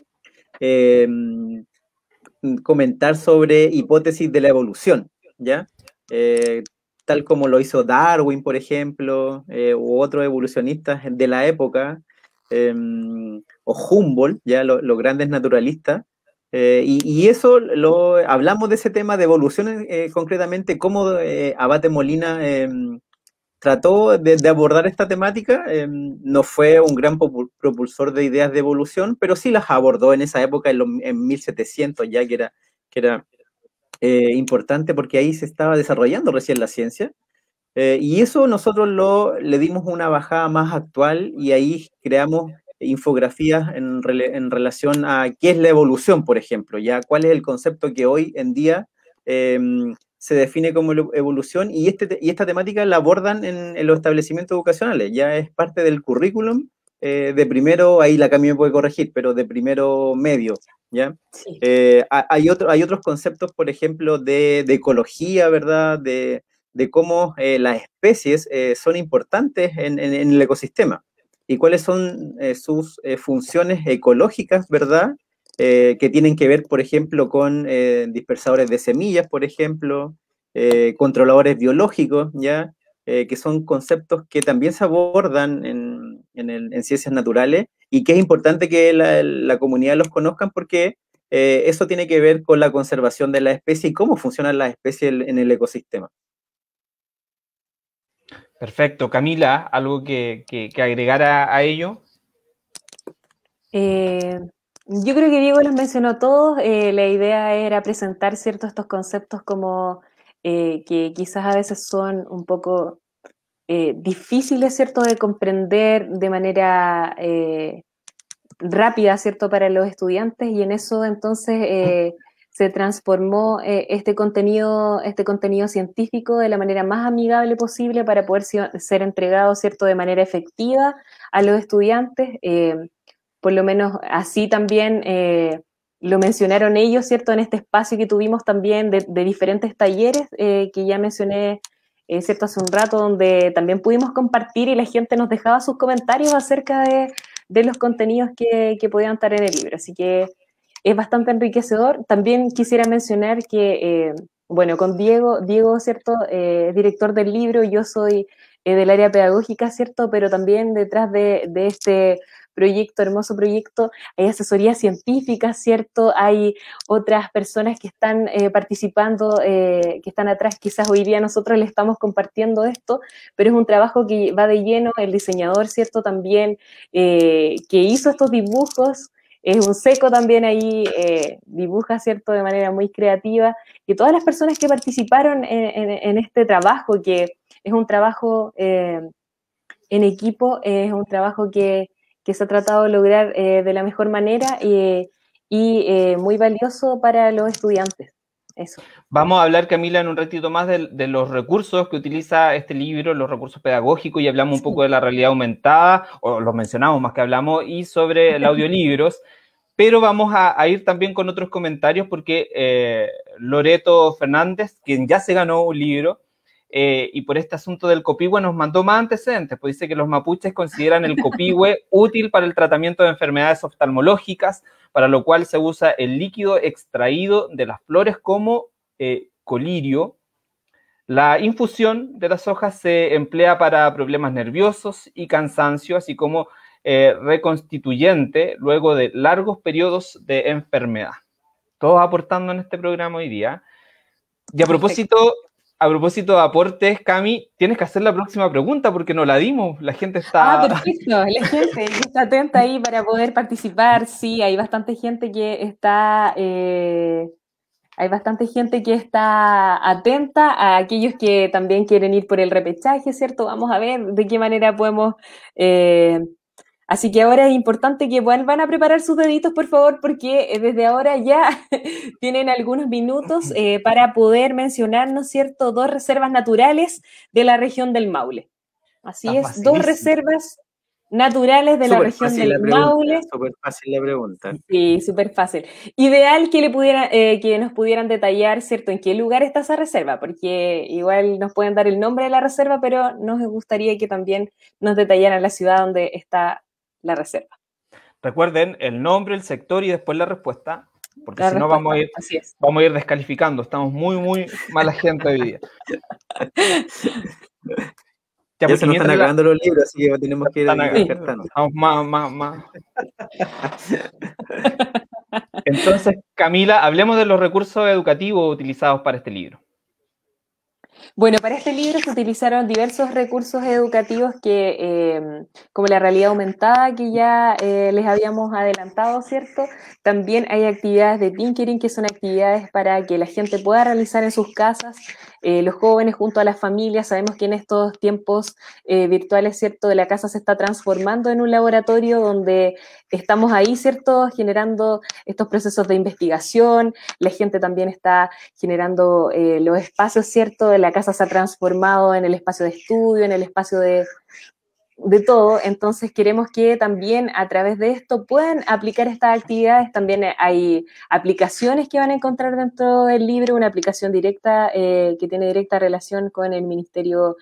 comentar sobre hipótesis de la evolución, ¿ya? Tal como lo hizo Darwin, por ejemplo, u otros evolucionistas de la época, o Humboldt, ya los grandes naturalistas. Y eso hablamos de ese tema de evolución, concretamente, cómo Abate Molina trató de abordar esta temática. No fue un gran propulsor de ideas de evolución, pero sí las abordó en esa época, en 1700 ya, que era importante porque ahí se estaba desarrollando recién la ciencia. Y eso nosotros le dimos una bajada más actual y ahí creamos infografías en relación a qué es la evolución, por ejemplo, ya cuál es el concepto que hoy en día se define como evolución, y esta temática la abordan en los establecimientos educacionales, ya es parte del currículum de primero, ahí la Cami me puede corregir, pero de primero medio, ¿ya? Sí. Hay otros conceptos, por ejemplo, de ecología, ¿verdad? De cómo las especies son importantes en el ecosistema y cuáles son sus funciones ecológicas, ¿verdad? Que tienen que ver, por ejemplo, con dispersadores de semillas, por ejemplo, controladores biológicos, ¿ya? Que son conceptos que también se abordan en ciencias naturales y que es importante que la comunidad los conozcan porque eso tiene que ver con la conservación de la especie y cómo funcionan las especies en el ecosistema. Perfecto. Camila, ¿algo que agregar a ello? Yo creo que Diego los mencionó todos. La idea era presentar ciertos estos conceptos como que quizás a veces son un poco difíciles, ¿cierto?, de comprender de manera rápida, ¿cierto?, para los estudiantes, y en eso entonces se transformó este contenido científico de la manera más amigable posible para poder ser entregado, ¿cierto?, de manera efectiva a los estudiantes. Por lo menos así también lo mencionaron ellos, ¿cierto?, en este espacio que tuvimos también de diferentes talleres que ya mencioné, ¿cierto?, hace un rato, donde también pudimos compartir y la gente nos dejaba sus comentarios acerca de los contenidos que podían estar en el libro. Así que es bastante enriquecedor. También quisiera mencionar que, bueno, con Diego, ¿cierto?, director del libro, yo soy del área pedagógica, ¿cierto?, pero también detrás de este proyecto, hermoso proyecto, hay asesoría científica, ¿cierto? Hay otras personas que están participando, que están atrás. Quizás hoy día nosotros le estamos compartiendo esto, pero es un trabajo que va de lleno. El diseñador, ¿cierto?, también, que hizo estos dibujos, es un seco también ahí, dibuja, ¿cierto?, de manera muy creativa, y todas las personas que participaron en este trabajo, que es un trabajo en equipo, es un trabajo que se ha tratado de lograr de la mejor manera y muy valioso para los estudiantes. Eso. Vamos a hablar, Camila, en un ratito más de los recursos que utiliza este libro, los recursos pedagógicos, y hablamos un poco de la realidad aumentada, o los mencionamos más que hablamos, y sobre el audiolibros. Pero vamos a ir también con otros comentarios, porque Loreto Fernández, quien ya se ganó un libro, y por este asunto del copihue nos mandó más antecedentes, pues dice que los mapuches consideran el copihue útil para el tratamiento de enfermedades oftalmológicas, para lo cual se usa el líquido extraído de las flores como colirio. La infusión de las hojas se emplea para problemas nerviosos y cansancio, así como reconstituyente luego de largos periodos de enfermedad. Todos aportando en este programa hoy día. Y a propósito de aportes, Cami, tienes que hacer la próxima pregunta porque no la dimos. La gente está... perfecto. La gente está atenta ahí para poder participar. Sí, hay bastante gente que está... hay bastante gente que está atenta, a aquellos que también quieren ir por el repechaje, ¿cierto? Vamos a ver de qué manera podemos... Así que ahora es importante que van a preparar sus deditos, por favor, porque desde ahora ya tienen algunos minutos para poder mencionarnos, ¿cierto?, 2 reservas naturales de la región del Maule. Así es, 2 reservas naturales de la región del Maule. Súper fácil la pregunta. Sí, súper fácil. Ideal que que nos pudieran detallar, ¿cierto?, en qué lugar está esa reserva, porque igual nos pueden dar el nombre de la reserva, pero nos gustaría que también nos detallaran la ciudad donde está la reserva. Recuerden el nombre, el sector y después la respuesta, porque si no vamos a ir descalificando. Estamos muy mala gente hoy día. Ya se nos están acabando los libros, así que tenemos que ir descartando. Vamos más. Entonces, Camila, hablemos de los recursos educativos utilizados para este libro. Bueno, para este libro se utilizaron diversos recursos educativos como la realidad aumentada, que ya les habíamos adelantado, ¿cierto? También hay actividades de tinkering, que son actividades para que la gente pueda realizar en sus casas, los jóvenes junto a las familias. Sabemos que en estos tiempos virtuales, ¿cierto?, la casa se está transformando en un laboratorio donde estamos ahí, ¿cierto?, generando estos procesos de investigación. La gente también está generando los espacios, ¿cierto? La casa se ha transformado en el espacio de estudio, en el espacio de todo. Entonces queremos que también a través de esto puedan aplicar estas actividades. También hay aplicaciones que van a encontrar dentro del libro, una aplicación directa que tiene directa relación con el ministerio,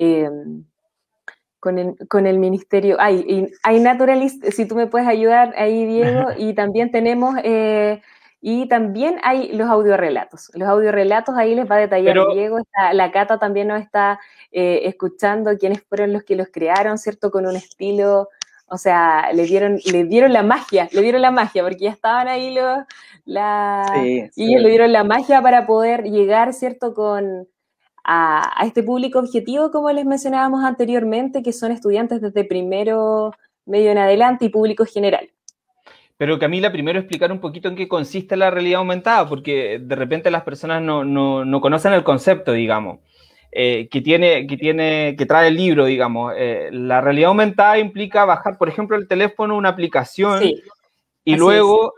con el ministerio, hay Naturalist, si tú me puedes ayudar ahí, Diego, y también tenemos... y también hay los audiorelatos. Los audiorelatos ahí les va a detallar Diego. La Cata también nos está escuchando quiénes fueron los que los crearon, ¿cierto? Con un estilo, o sea, le dieron la magia, porque ya estaban ahí y ellos le dieron la magia para poder llegar, ¿cierto? A este público objetivo, como les mencionábamos anteriormente, que son estudiantes desde primero, medio en adelante y público general. Pero Camila, primero explicar un poquito en qué consiste la realidad aumentada, porque de repente las personas no conocen el concepto, digamos. que trae el libro, digamos. La realidad aumentada implica bajar, por ejemplo, el teléfono, una aplicación, Sí, y así luego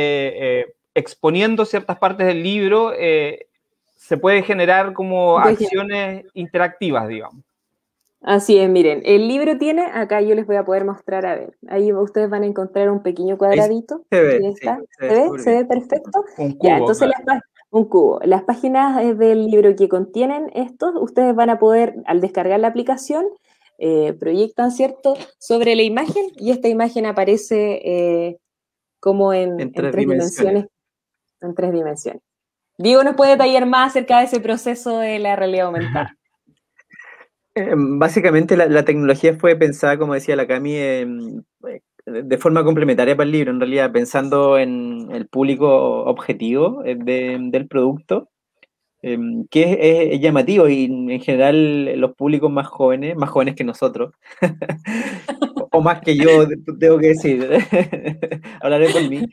exponiendo ciertas partes del libro, se puede generar como es. acciones interactivas, digamos. Así es, miren, el libro tiene, acá yo les voy a poder mostrar, a ver, ahí ustedes van a encontrar un pequeño Ahí cuadradito, se ve, ahí sí, está, se ¿se ve ve? súper ¿Se bien. ve perfecto? Un Ya, cubo, entonces claro. un cubo, las páginas del libro que contienen estos, ustedes van a poder, al descargar la aplicación, proyectan, ¿cierto?, sobre la imagen y esta imagen aparece como En en tres tres dimensiones. dimensiones, en tres dimensiones. Diego nos puede detallar más acerca de ese proceso de la realidad aumentada. Básicamente la tecnología fue pensada, como decía la Cami, de forma complementaria para el libro, en realidad, pensando en el público objetivo del producto, que es llamativo y en general los públicos más jóvenes que nosotros, o más que yo, tengo que decir, hablaré por mí,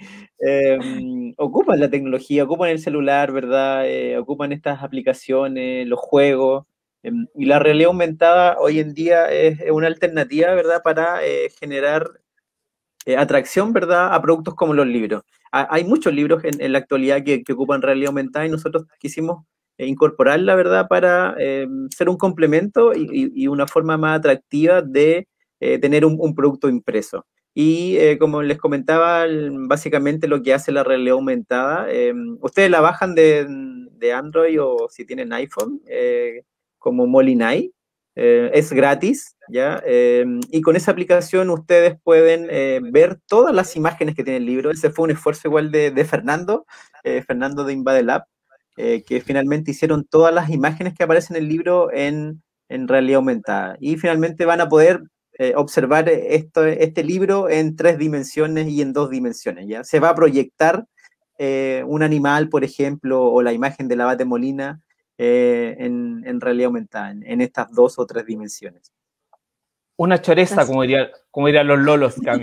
ocupan la tecnología, ocupan el celular, ¿verdad? Ocupan estas aplicaciones, los juegos, y la realidad aumentada hoy en día es una alternativa, ¿verdad? Para generar atracción, ¿verdad? A productos como los libros. Hay muchos libros en la actualidad que ocupan realidad aumentada y nosotros quisimos incorporarla, ¿verdad? Para ser un complemento y una forma más atractiva de tener un producto impreso. Y como les comentaba, básicamente lo que hace la realidad aumentada, ustedes la bajan de Android o si tienen iPhone, como Molinai, es gratis, ¿ya? Y con esa aplicación ustedes pueden ver todas las imágenes que tiene el libro. Ese fue un esfuerzo igual de Fernando, Fernando de Invadelab, que finalmente hicieron todas las imágenes que aparecen en el libro en realidad aumentada. Y finalmente van a poder observar este libro en 3 dimensiones y en 2 dimensiones, ¿ya? Se va a proyectar un animal, por ejemplo, o la imagen de la Bate Molina en realidad aumentada, en estas 2 o 3 dimensiones. Una choreza, Así. como dirían los lolos, Cami.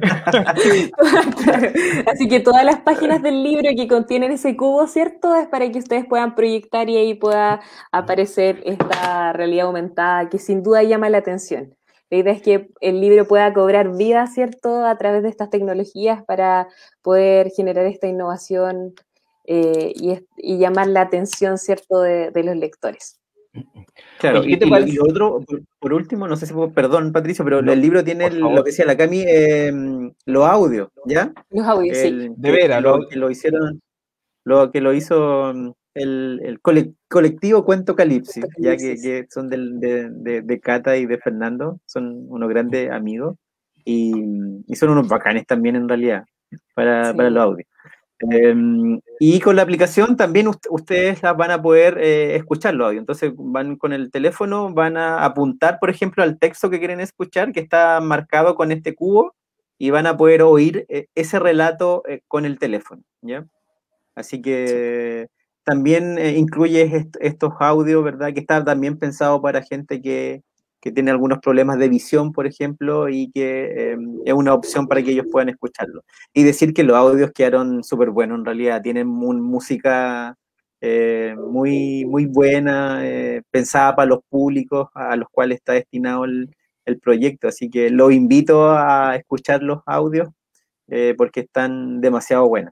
Claro. Así que todas las páginas del libro que contienen ese cubo, ¿cierto? Es para que ustedes puedan proyectar y ahí pueda aparecer esta realidad aumentada que sin duda llama la atención. La idea es que el libro pueda cobrar vida, ¿cierto? A través de estas tecnologías para poder generar esta innovación y llamar la atención, ¿cierto? De los lectores. Claro, Oye, ¿qué te y parece? lo otro, por último, no sé si perdón, Patricio, pero No, el libro tiene por lo que favor. decía la Cami, los audios, ¿ya? Los audios, sí. De veras, Que lo hicieron, lo que lo hizo el colectivo Cuento Calipsis, ya Apocalipsis. que son de Cata y de Fernando, son unos grandes amigos y son unos bacanes también en realidad para los Sí. audios. Y con la aplicación también ustedes van a poder escuchar los audios. Entonces van con el teléfono, van a apuntar, por ejemplo, al texto que quieren escuchar, que está marcado con este cubo, y van a poder oír ese relato con el teléfono, ¿ya? Así que también incluye estos audios, ¿verdad? Que está también pensado para gente que tiene algunos problemas de visión, por ejemplo, y que es una opción para que ellos puedan escucharlo. Y decir que los audios quedaron súper buenos, en realidad, tienen música muy buena, pensada para los públicos a los cuales está destinado el proyecto. Así que los invito a escuchar los audios porque están demasiado buenos.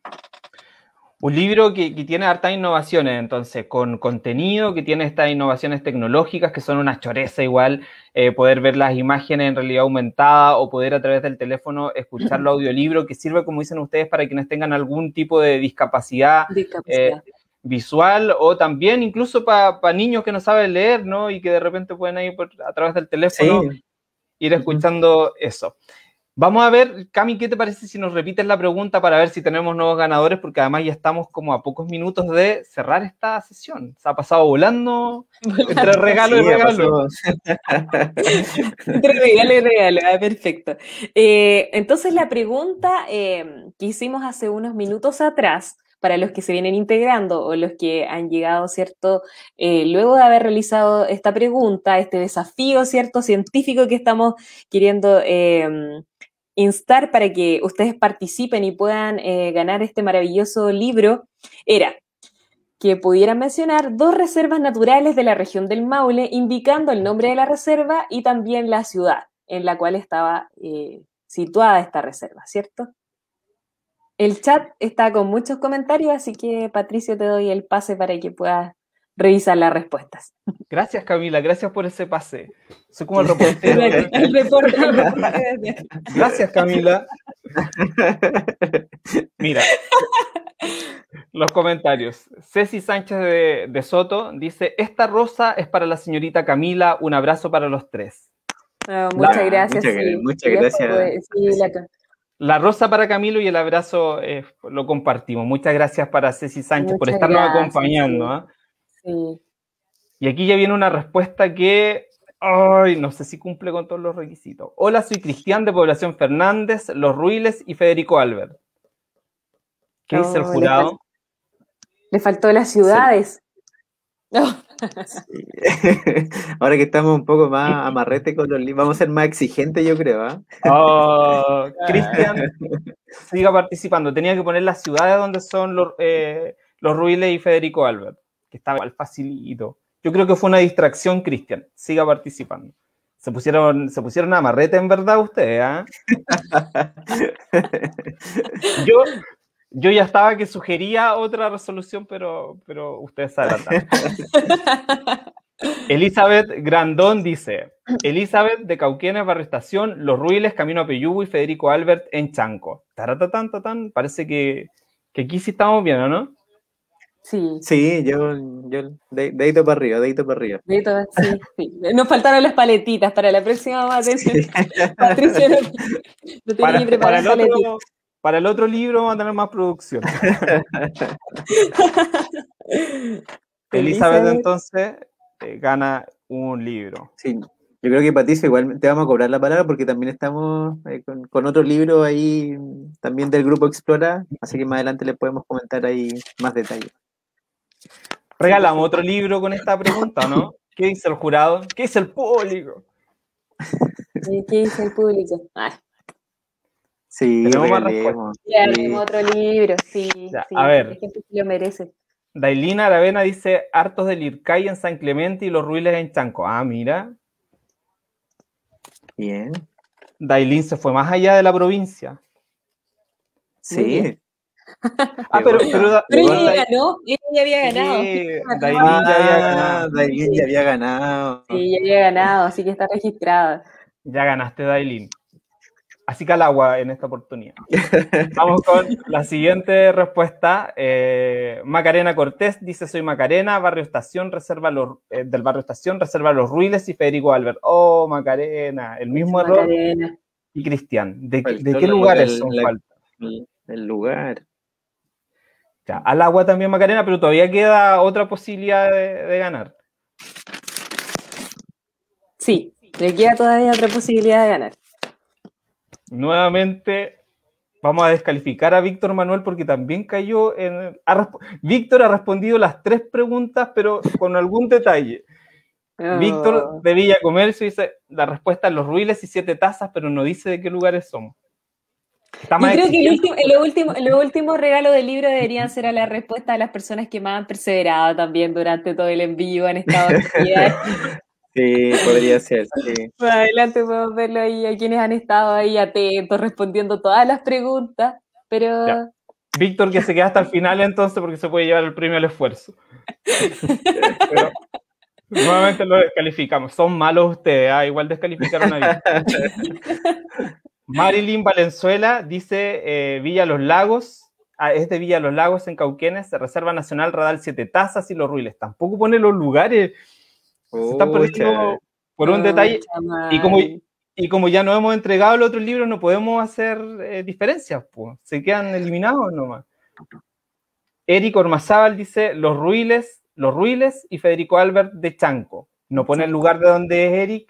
Un libro que tiene hartas innovaciones, entonces, con contenido, que tiene estas innovaciones tecnológicas, que son una choreza igual, poder ver las imágenes en realidad aumentada o poder a través del teléfono escuchar el audiolibro, que sirve, como dicen ustedes, para quienes tengan algún tipo de discapacidad Discapacidad. visual o también incluso para niños que no saben leer, ¿no? Y que de repente pueden ir a través del teléfono Sí. ir escuchando eso. Vamos a ver, Cami, ¿qué te parece si nos repites la pregunta para ver si tenemos nuevos ganadores? Porque además ya estamos como a pocos minutos de cerrar esta sesión. Se ha pasado volando entre regalo y Sí, ha regalo. pasado. Entre regalo y regalo, perfecto. Entonces la pregunta que hicimos hace unos minutos atrás, para los que se vienen integrando o los que han llegado, ¿cierto? Luego de haber realizado esta pregunta, este desafío, ¿cierto? Científico que estamos queriendo instar para que ustedes participen y puedan ganar este maravilloso libro, era, que pudieran mencionar 2 reservas naturales de la región del Maule, indicando el nombre de la reserva y también la ciudad en la cual estaba situada esta reserva, ¿cierto? El chat está con muchos comentarios, así que Patricio, te doy el pase para que puedas revisar las respuestas. Gracias, Camila, gracias por ese pase. Soy como el reportero. El reporte. Gracias, Camila. Mira, los comentarios. Ceci Sánchez de Soto dice, esta rosa es para la señorita Camila, un abrazo para los 3. Muchas gracias. Muchas gracias. La rosa para Camilo y el abrazo lo compartimos. Muchas gracias para Ceci Sánchez por estarnos acompañando. Sí. Y aquí ya viene una respuesta que, no sé si cumple con todos los requisitos. Hola, soy Cristian de Población Fernández, Los Ruiles y Federico Albert. ¿Qué dice el jurado? Le faltó las ciudades. Sí. Ahora que estamos un poco más amarrete con los libros, vamos a ser más exigentes, yo creo. Cristian, siga participando. Tenía que poner las ciudades donde son los Ruiles y Federico Albert, que estaba al facilito. Yo creo que fue una distracción, Cristian. Siga participando. Se pusieron amarrete en verdad ustedes, Yo ya estaba que sugería otra resolución, pero ustedes se adelantaron. Elizabeth Grandón dice, Elizabeth de Cauquenes, Barrio Estación, Los Ruiles, Camino a Peyúgue y Federico Albert en Chanco. Taratatan, parece que aquí sí estamos bien, ¿o no? Sí, yo dedito para arriba. Sí. Nos faltaron las paletitas para la próxima materia. Sí. Patricio no tiene que preparar paletitas. Para el otro libro vamos a tener más producción. Elizabeth entonces gana un libro. Sí, yo creo que Patricio igual te vamos a cobrar la palabra porque también estamos con otro libro ahí también del grupo Explora, así que más adelante les podemos comentar ahí más detalles. Regalamos otro libro con esta pregunta, ¿no? ¿Qué dice el jurado? ¿Qué dice el público? ¿Qué dice el público? Sí, tenemos más respuestas. Ya, tenemos otro libro, sí. A ver. La gente lo merece. Dailina Aravena dice, hartos del Ircay en San Clemente y Los Ruiles en Chanco. Mira. Bien. Dailín se fue más allá de la provincia. Sí. Pero ella ganó, ella ya había ganado. Sí, Dailín ya había ganado. Sí, ya había ganado, así que está registrada. Ya ganaste, Dailín. Así que al agua en esta oportunidad. Vamos con la siguiente respuesta. Macarena Cortés dice, soy Macarena, Barrio Estación, del Barrio Estación, reserva Los Ruiles y Federico Albert. Macarena, el mismo error. Y Cristian, ¿de qué lugares son falta? El lugar. Ya, al agua también Macarena, pero todavía queda otra posibilidad de ganar. Sí, le queda todavía otra posibilidad de ganar. Nuevamente vamos a descalificar a Víctor Manuel porque también cayó Víctor ha respondido las 3 preguntas, pero con algún detalle. Víctor de Villa Comercio dice la respuesta es Los Ruiles y 7 tazas, pero no dice de qué lugares somos. Yo creo que los últimos regalos del libro deberían ser a la respuesta de las personas que más han perseverado también durante todo el envío, han estado Sí, podría ser, sí. Más adelante podemos verlo ahí, a quienes han estado ahí atentos, respondiendo todas las preguntas, pero... Ya. Víctor, que se queda hasta el final entonces, porque se puede llevar el premio al esfuerzo. Pero, nuevamente lo descalificamos. Son malos ustedes, igual descalificaron a Víctor. Marilyn Valenzuela dice Villa Los Lagos, es de Villa Los Lagos en Cauquenes, Reserva Nacional Radal 7 Tazas y Los Ruiles. Tampoco pone los lugares. Se están perdiendo por un detalle. Y como ya no hemos entregado el otro libro, no podemos hacer diferencias, pues. Se quedan eliminados nomás. Eric Ormazábal dice Los Ruiles y Federico Albert de Chanco. No pone el lugar de donde es Eric.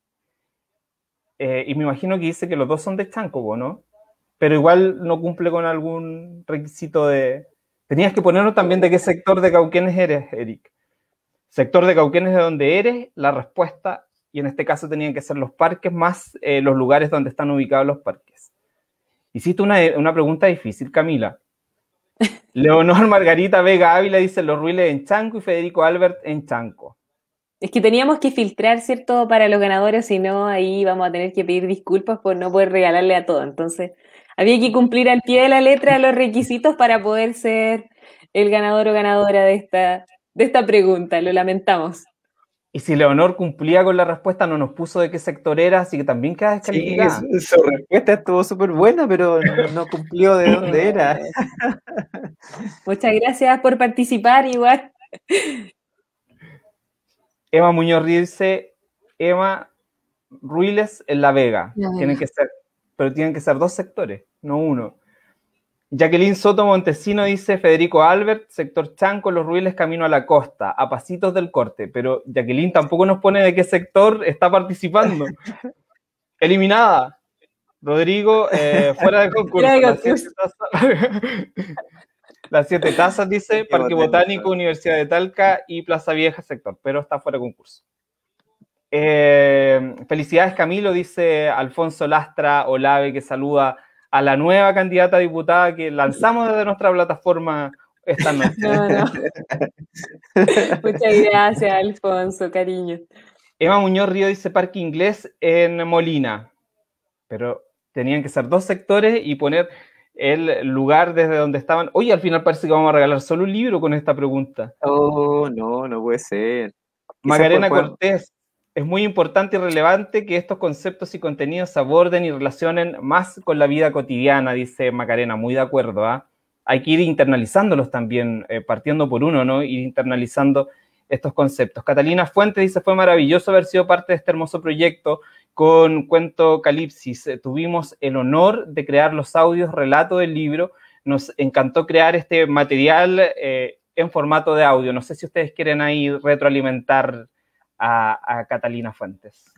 Y me imagino que dice que los dos son de Chanco, ¿no? Pero igual no cumple con algún requisito de... Tenías que ponernos también de qué sector de Cauquenes eres, Eric. Sector de Cauquenes de donde eres, la respuesta, y en este caso tenían que ser los parques más los lugares donde están ubicados los parques. Hiciste una pregunta difícil, Camila. Leonor Margarita Vega Ávila dice Los Ruiles en Chanco y Federico Albert en Chanco. Es que teníamos que filtrar, ¿cierto?, para los ganadores, si no, ahí vamos a tener que pedir disculpas por no poder regalarle a todo. Entonces, había que cumplir al pie de la letra los requisitos para poder ser el ganador o ganadora de esta pregunta. Lo lamentamos. Y si Leonor cumplía con la respuesta, no nos puso de qué sector era, así que también queda descalificada. Sí, su respuesta estuvo súper buena, pero no cumplió de dónde era. Muchas gracias por participar, igual. Emma Muñoz dice, Emma Ruiles en La Vega. Tienen que ser 2 sectores, no 1. Jacqueline Soto Montesino dice, Federico Albert, sector Chanco, Los Ruiles, camino a la costa, a pasitos del corte. Pero Jacqueline tampoco nos pone de qué sector está participando. Eliminada. Rodrigo, fuera de concurso. Las 7 tazas, dice, Parque Botánico, Universidad de Talca y Plaza Vieja sector, pero está fuera de concurso. Felicidades, Camilo, dice Alfonso Lastra Olave, que saluda a la nueva candidata a diputada que lanzamos desde nuestra plataforma esta noche. No. Muchas gracias, Alfonso, cariño. Emma Muñoz Río dice Parque Inglés en Molina, pero tenían que ser 2 sectores y poner el lugar desde donde estaban. Oye, al final parece que vamos a regalar solo un libro con esta pregunta. Oh, no puede ser. Macarena Cortés, es muy importante y relevante que estos conceptos y contenidos se aborden y relacionen más con la vida cotidiana, dice Macarena, muy de acuerdo, ¿eh? Hay que ir internalizándolos también, partiendo por uno, ¿no? Ir internalizando estos conceptos. Catalina Fuentes dice, fue maravilloso haber sido parte de este hermoso proyecto con Cuento Calipsis. Tuvimos el honor de crear los audios, relato del libro. Nos encantó crear este material en formato de audio. No sé si ustedes quieren ahí retroalimentar a Catalina Fuentes.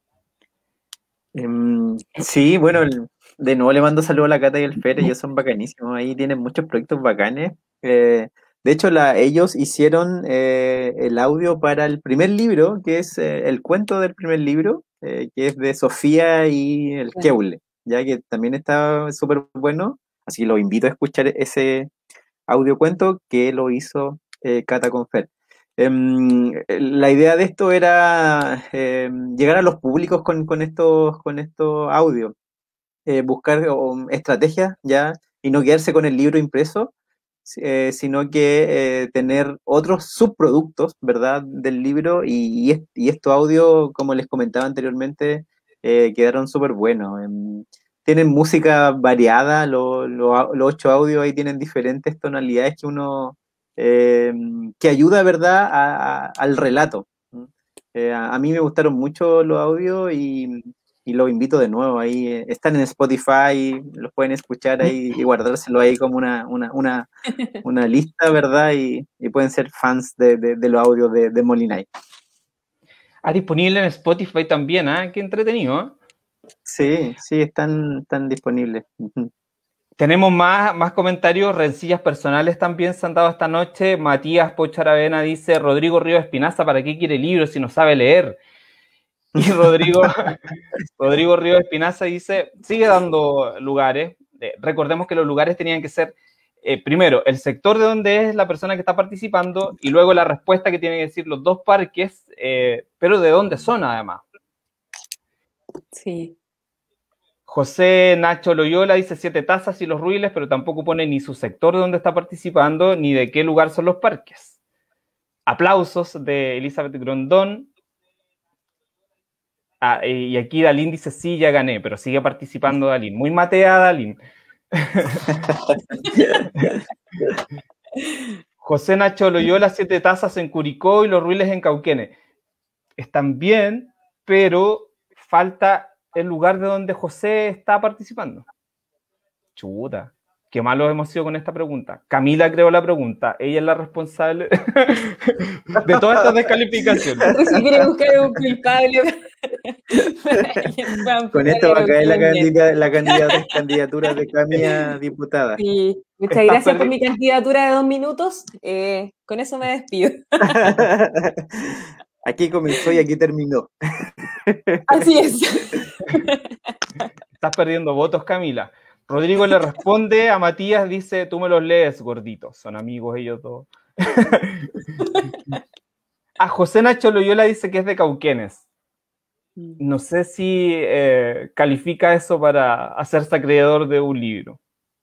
Sí, bueno, de nuevo le mando saludos a la Cata y el Fer, ellos son bacanísimos, ahí tienen muchos proyectos bacanes. De hecho, ellos hicieron el audio para el primer libro, que es el cuento del primer libro, que es de Sofía y el Keule, ya que también está súper bueno, así que los invito a escuchar ese audio cuento que lo hizo Cata con Fer. La idea de esto era llegar a los públicos con estos audios, buscar estrategias ya y no quedarse con el libro impreso, sino que tener otros subproductos, ¿verdad?, del libro y estos audios, como les comentaba anteriormente, quedaron súper buenos. Tienen música variada, los 8 audios ahí tienen diferentes tonalidades que uno... que ayuda, ¿verdad?, al relato. A mí me gustaron mucho los audios y los invito de nuevo. Ahí están en Spotify, los pueden escuchar ahí y guardárselo ahí como una lista, ¿verdad? Y pueden ser fans de los audios de Molinay. Disponible en Spotify también, ¿eh? Qué entretenido, ¿eh? Sí, están disponibles. Tenemos más comentarios, rencillas personales también se han dado esta noche. Matías Pocharavena dice, Rodrigo Río Espinaza, ¿para qué quiere libros si no sabe leer? Y Rodrigo Río Espinaza dice, sigue dando lugares. Recordemos que los lugares tenían que ser, primero, el sector de donde es la persona que está participando y luego la respuesta que tienen que decir los 2 parques, pero de dónde son además. Sí. José Nacho Loyola dice 7 tazas y Los Ruiles, pero tampoco pone ni su sector de donde está participando, ni de qué lugar son los parques. Aplausos de Elizabeth Grondón. Y aquí Dalín dice, sí, ya gané, pero sigue participando Dalín. Muy mateada, Dalín. José Nacho Loyola, 7 tazas en Curicó y Los Ruiles en Cauquenes. Están bien, pero falta el lugar de donde José está participando. Chuta, qué malos hemos sido con esta pregunta. Camila creó la pregunta, ella es la responsable de todas estas descalificaciones. Si quiere buscar un culpable. Con esto va a caer la candidatura de Camila diputada. Sí. Muchas gracias por mi candidatura de 2 minutos. Con eso me despido. Aquí comenzó y aquí terminó. Así es. Estás perdiendo votos, Camila. Rodrigo le responde a Matías, dice, tú me los lees, gordito. Son amigos ellos dos. A José Nacho Loyola dice que es de Cauquenes. No sé si califica eso para hacerse acreedor de un libro.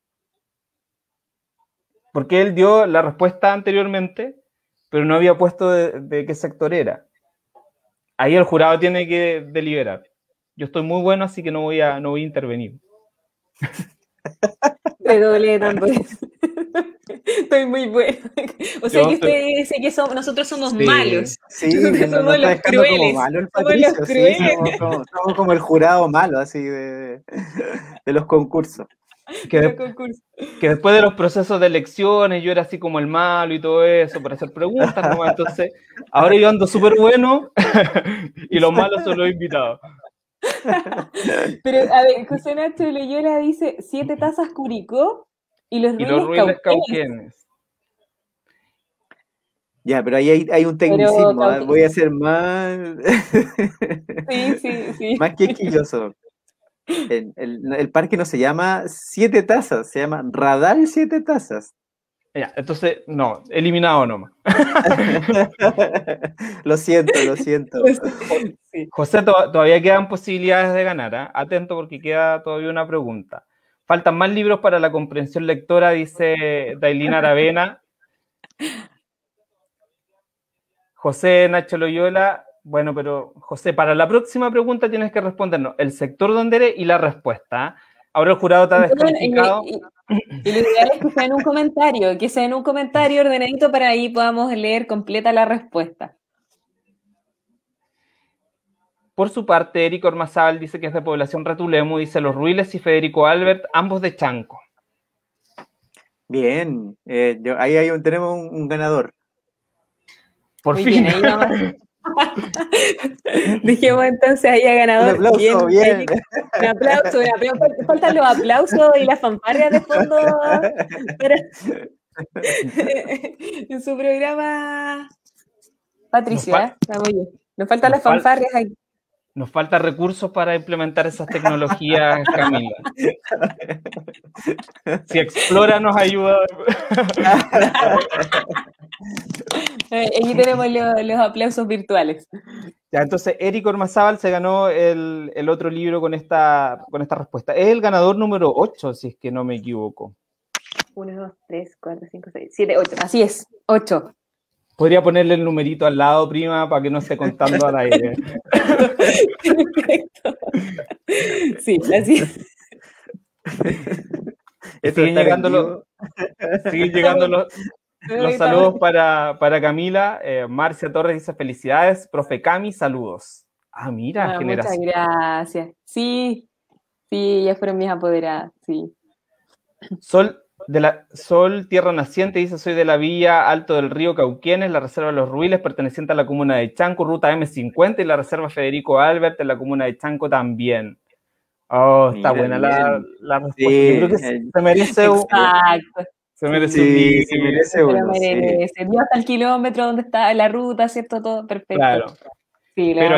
Porque él dio la respuesta anteriormente, pero no había puesto de qué sector era. Ahí el jurado tiene que deliberar. Yo estoy muy bueno, así que no voy a intervenir. Redoble tanto. Estoy muy bueno. O sea que usted dice que nosotros somos malos. Sí, que somos los crueles. Somos los crueles. Sí, somos como el jurado malo, así, de los concursos. Que después de los procesos de elecciones yo era así como el malo y todo eso, para hacer preguntas nomás. Entonces, ahora yo ando súper bueno y los malos son los invitados. Pero, a ver, José Nacho Loyola dice 7 tazas Curicó y los ruiles Cauquenes. Ya, pero ahí hay un tecnicismo, ¿eh? Voy a ser más... Sí. Más quisquilloso. El parque no se llama 7 tazas, se llama Radal 7 tazas. Ya, entonces, no, eliminado nomás. Lo siento. Sí. José, todavía quedan posibilidades de ganar, ¿eh? Atento porque queda todavía una pregunta. Faltan más libros para la comprensión lectora, dice Dailina Aravena. José Nacho Loyola, bueno, pero José, para la próxima pregunta tienes que respondernos el sector donde eres y la respuesta. Ahora el jurado está descalificado. Y lo ideal es que sea en un comentario ordenadito para ahí podamos leer completa la respuesta. Por su parte, Eric Ormazábal dice que es de población Retulemo, dice Los Ruiles y Federico Albert, ambos de Chanco. Bien, ahí tenemos un ganador. Por fin. Bien, ahí vamos. Dijimos entonces ahí a ganador. Un aplauso, bien. Un aplauso. Faltan los aplausos y las fanfarrias de fondo en su programa. Patricia, nos faltan las fanfarrias aquí. Nos falta recursos para implementar esas tecnologías, Camila. Si Explora nos ayuda. Aquí tenemos los aplausos virtuales. Ya, entonces, Eric Ormazábal se ganó el otro libro con esta respuesta. Es el ganador número 8, si es que no me equivoco. 1, 2, 3, 4, 5, 6, 7, 8. Así es, 8. Podría ponerle el numerito al lado, prima, para que no esté contando al aire. Perfecto. Sí, así es. Siguen llegando los saludos para Camila. Marcia Torres dice, felicidades. Profe Cami, saludos. Ah, mira, generación. Muchas gracias. Sí, ya fueron mis apoderadas, sí. Sol Tierra Naciente dice, soy de la Villa Alto del Río Cauquenes, la Reserva de los Ruiles, perteneciente a la comuna de Chanco, ruta M50, y la Reserva Federico Albert en la comuna de Chanco también. Oh, está buena la respuesta. Sí, yo creo que se merece un Vio hasta el kilómetro donde está la ruta, ¿cierto? Todo perfecto. Claro. Sí, pero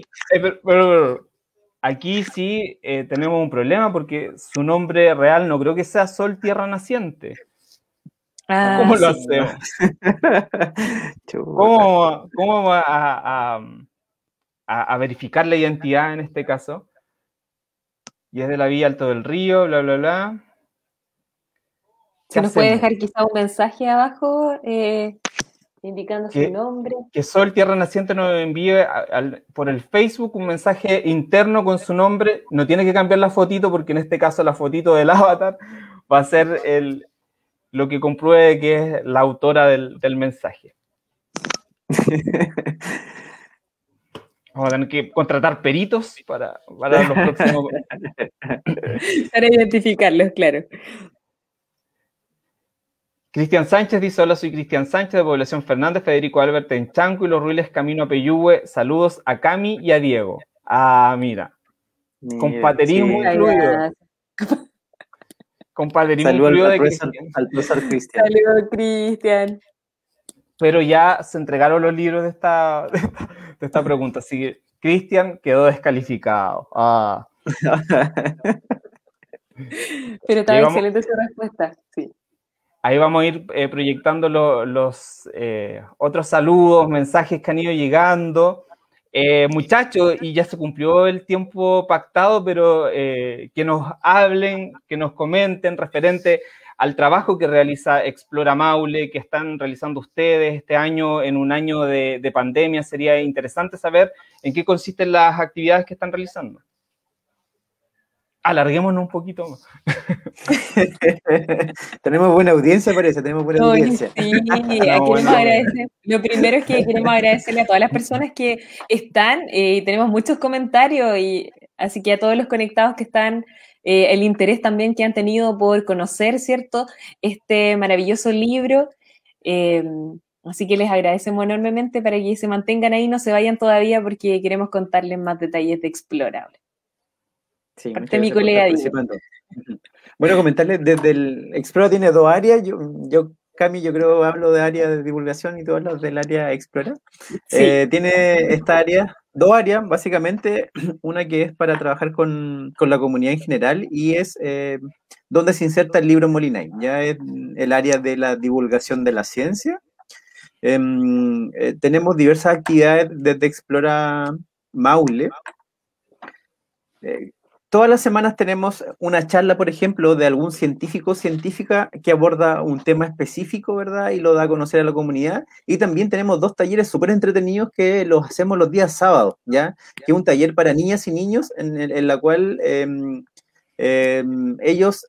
aquí sí tenemos un problema porque su nombre real no creo que sea Sol Tierra Naciente. ¿Cómo lo hacemos? ¿Cómo vamos a verificar la identidad en este caso? Y es de la Villa Alto del Río, bla, bla, bla. ¿Se nos puede dejar quizá un mensaje abajo indicando su nombre? Que Sol Tierra Naciente nos envíe por el Facebook un mensaje interno con su nombre. No tiene que cambiar la fotito porque en este caso la fotito del avatar va a ser lo que compruebe que es la autora del mensaje. Vamos a tener que contratar peritos para los próximos... Para identificarlos, claro. Cristian Sánchez dice, hola, soy Cristian Sánchez de Población Fernández, Federico Albert en Chanco y Los Ruiles camino a Peyúgue. Saludos a Cami y a Diego. Ah, mira. Compaterismo incluido. Compaterismo incluido de Cristian. Al profesor Cristian. Saludos, Cristian. Pero ya se entregaron los libros de esta pregunta, así que Cristian quedó descalificado. Ah. Pero está excelente su respuesta, sí. Ahí vamos a ir proyectando los otros saludos, mensajes que han ido llegando. Muchachos, y ya se cumplió el tiempo pactado, pero que nos hablen, que nos comenten referente al trabajo que realiza Explora Maule, que están realizando ustedes este año, en un año de pandemia. Sería interesante saber en qué consisten las actividades que están realizando. Alarguémonos un poquito más. Tenemos buena audiencia, parece, tenemos buena audiencia. Sí, queremos agradecer. Lo primero es que queremos agradecerle a todas las personas que están, y tenemos muchos comentarios, y así que a todos los conectados que están, el interés también que han tenido por conocer, ¿cierto?, este maravilloso libro. Así que les agradecemos enormemente para que se mantengan ahí, no se vayan todavía, porque queremos contarles más detalles de Explorable. Sí, Parte mi colega participando. Bueno, comentarles, desde el Explora tiene dos áreas. Cami, yo creo hablo de área de divulgación y tú hablas del área Explora. Sí. Tiene esta área, dos áreas, básicamente, una que es para trabajar con la comunidad en general y es donde se inserta el libro Molinay, ya es el área de la divulgación de la ciencia. Tenemos diversas actividades desde Explora Maule. Todas las semanas tenemos una charla, por ejemplo, de algún científico o científica que aborda un tema específico, ¿verdad? Y lo da a conocer a la comunidad. Y también tenemos dos talleres súper entretenidos que los hacemos los días sábados, ¿ya? Que es un taller para niñas y niños en la cual ellos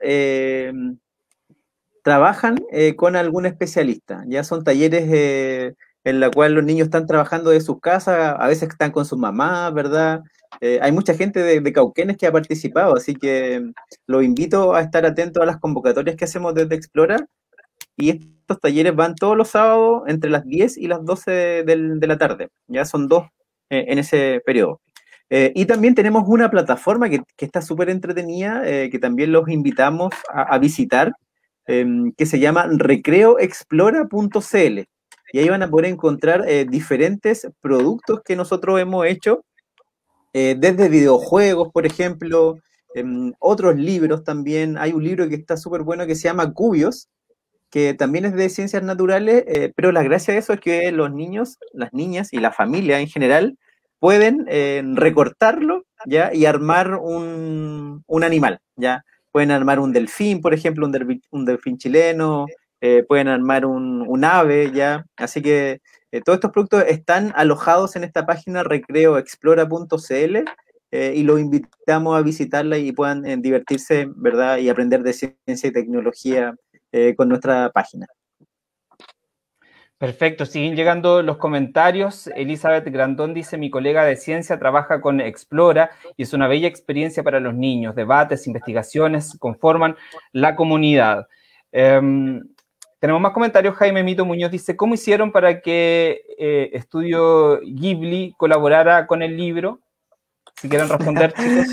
trabajan con algún especialista, ¿ya? Son talleres en la cual los niños están trabajando de sus casas, a veces están con sus mamás, ¿verdad? Hay mucha gente de Cauquenes que ha participado, así que los invito a estar atentos a las convocatorias que hacemos desde Explora, y estos talleres van todos los sábados entre las 10 y las 12 de la tarde, ya son dos en ese periodo. Y también tenemos una plataforma que está súper entretenida, que también los invitamos a visitar, que se llama recreoexplora.cl, y ahí van a poder encontrar diferentes productos que nosotros hemos hecho, desde videojuegos, por ejemplo, otros libros también. Hay un libro que está súper bueno que se llama Cubios, que también es de ciencias naturales, pero la gracia de eso es que los niños, las niñas y la familia en general pueden recortarlo, ¿ya? Y armar un animal, ¿ya? Pueden armar un delfín, por ejemplo, un delfín chileno, pueden armar un ave, ¿ya? Así que todos estos productos están alojados en esta página recreoexplora.cl, y los invitamos a visitarla y puedan divertirse, ¿verdad? Y aprender de ciencia y tecnología con nuestra página. Perfecto, siguen llegando los comentarios. Elizabeth Grandón dice: mi colega de ciencia trabaja con Explora y es una bella experiencia para los niños. Debates, investigaciones conforman la comunidad. Tenemos más comentarios. Jaime Mito Muñoz dice: ¿cómo hicieron para que Estudio Ghibli colaborara con el libro? Si quieren responder, chicos.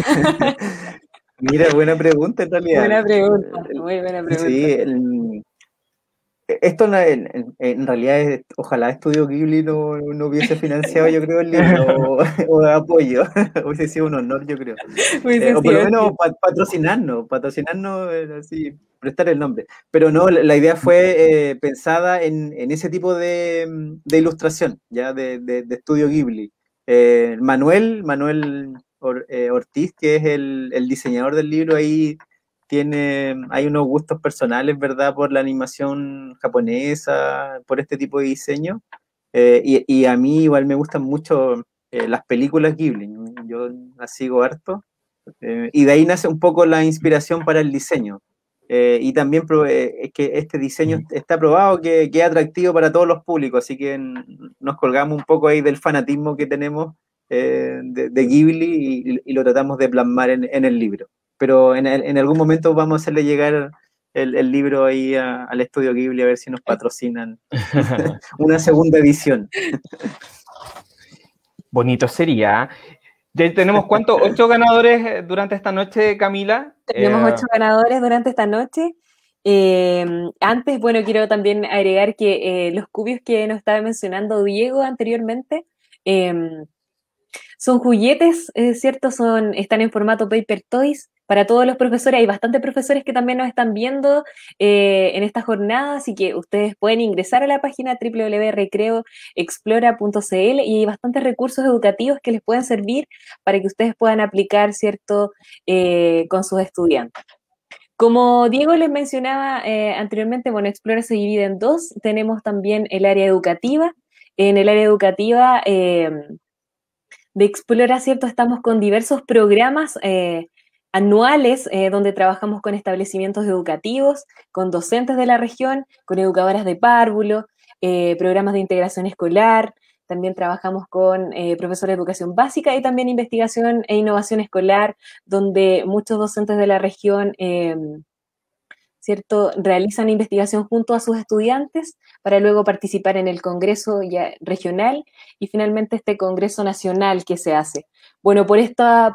Mira, buena pregunta en realidad. Buena pregunta, muy buena pregunta. Sí, esto en realidad, ojalá Estudio Ghibli no hubiese financiado, yo creo, el libro, o de apoyo. Hubiese sido un honor, yo creo. O por lo menos patrocinarnos, así, prestar el nombre. Pero no, la idea fue pensada en ese tipo de ilustración, ya de Estudio Ghibli. Manuel Ortiz, que es el diseñador del libro, ahí hay unos gustos personales, ¿verdad?, por la animación japonesa, por este tipo de diseño, y a mí igual me gustan mucho las películas Ghibli, yo las sigo harto, y de ahí nace un poco la inspiración para el diseño, y también es que este diseño está probado que es atractivo para todos los públicos, así que nos colgamos un poco ahí del fanatismo que tenemos de Ghibli, y lo tratamos de plasmar en el libro. Pero en algún momento vamos a hacerle llegar el libro ahí al Estudio Ghibli, a ver si nos patrocinan una segunda edición. Bonito sería. Ya tenemos, ¿cuántos? 8 ganadores durante esta noche, Camila. Tenemos 8 ganadores durante esta noche. Antes, bueno, quiero también agregar que los cubios que nos estaba mencionando Diego anteriormente son juguetes, ¿cierto? Están en formato paper toys para todos los profesores. Hay bastantes profesores que también nos están viendo en esta jornada, así que ustedes pueden ingresar a la página www.recreoexplora.cl y hay bastantes recursos educativos que les pueden servir para que ustedes puedan aplicar, ¿cierto? Con sus estudiantes. Como Diego les mencionaba anteriormente, bueno, Explora se divide en dos. Tenemos también el área educativa. En el área educativa de Explora, ¿cierto? Estamos con diversos programas anuales donde trabajamos con establecimientos educativos, con docentes de la región, con educadoras de párvulo, programas de integración escolar. También trabajamos con profesores de educación básica y también investigación e innovación escolar, donde muchos docentes de la región ¿cierto? Realizan investigación junto a sus estudiantes para luego participar en el Congreso ya regional y finalmente este Congreso nacional que se hace. Bueno, por estas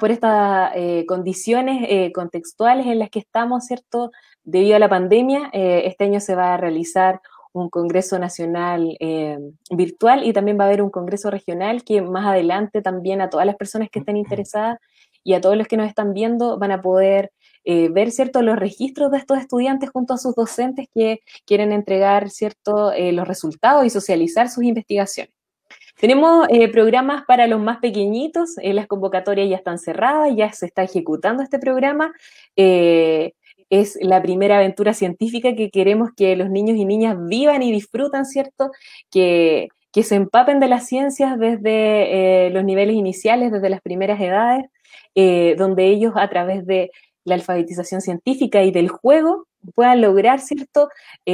condiciones contextuales en las que estamos, ¿cierto? Debido a la pandemia, este año se va a realizar un Congreso Nacional virtual y también va a haber un Congreso regional que más adelante también a todas las personas que estén interesadas y a todos los que nos están viendo van a poder ver, ¿cierto?, los registros de estos estudiantes junto a sus docentes que quieren entregar, ¿cierto?, los resultados y socializar sus investigaciones. Tenemos programas para los más pequeñitos, las convocatorias ya están cerradas, ya se está ejecutando este programa. Es la primera aventura científica que queremos que los niños y niñas vivan y disfrutan, ¿cierto? Que se empapen de las ciencias desde los niveles iniciales, desde las primeras edades, donde ellos a través de la alfabetización científica y del juego puedan lograr, ¿cierto?,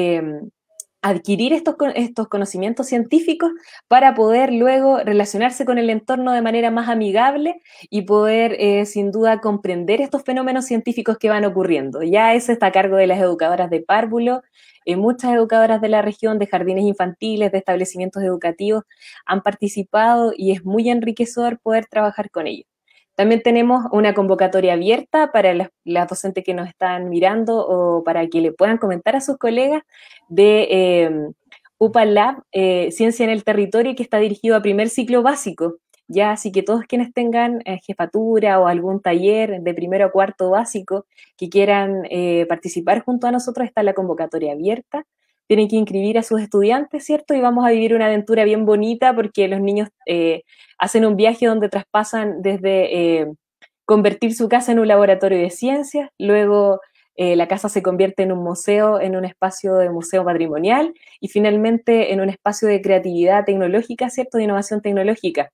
adquirir estos conocimientos científicos para poder luego relacionarse con el entorno de manera más amigable y poder, sin duda, comprender estos fenómenos científicos que van ocurriendo. Ya eso está a cargo de las educadoras de párvulo. Muchas educadoras de la región, de jardines infantiles, de establecimientos educativos, han participado y es muy enriquecedor poder trabajar con ellos. También tenemos una convocatoria abierta para las docentes que nos están mirando o para que le puedan comentar a sus colegas de UPA Lab, Ciencia en el Territorio, que está dirigido a primer ciclo básico. Ya, así que todos quienes tengan jefatura o algún taller de primero a cuarto básico que quieran participar junto a nosotros, está la convocatoria abierta. Tienen que inscribir a sus estudiantes, ¿cierto? Y vamos a vivir una aventura bien bonita porque los niños hacen un viaje donde traspasan desde convertir su casa en un laboratorio de ciencias, luego la casa se convierte en un museo, en un espacio de museo patrimonial y finalmente en un espacio de creatividad tecnológica, ¿cierto? De innovación tecnológica.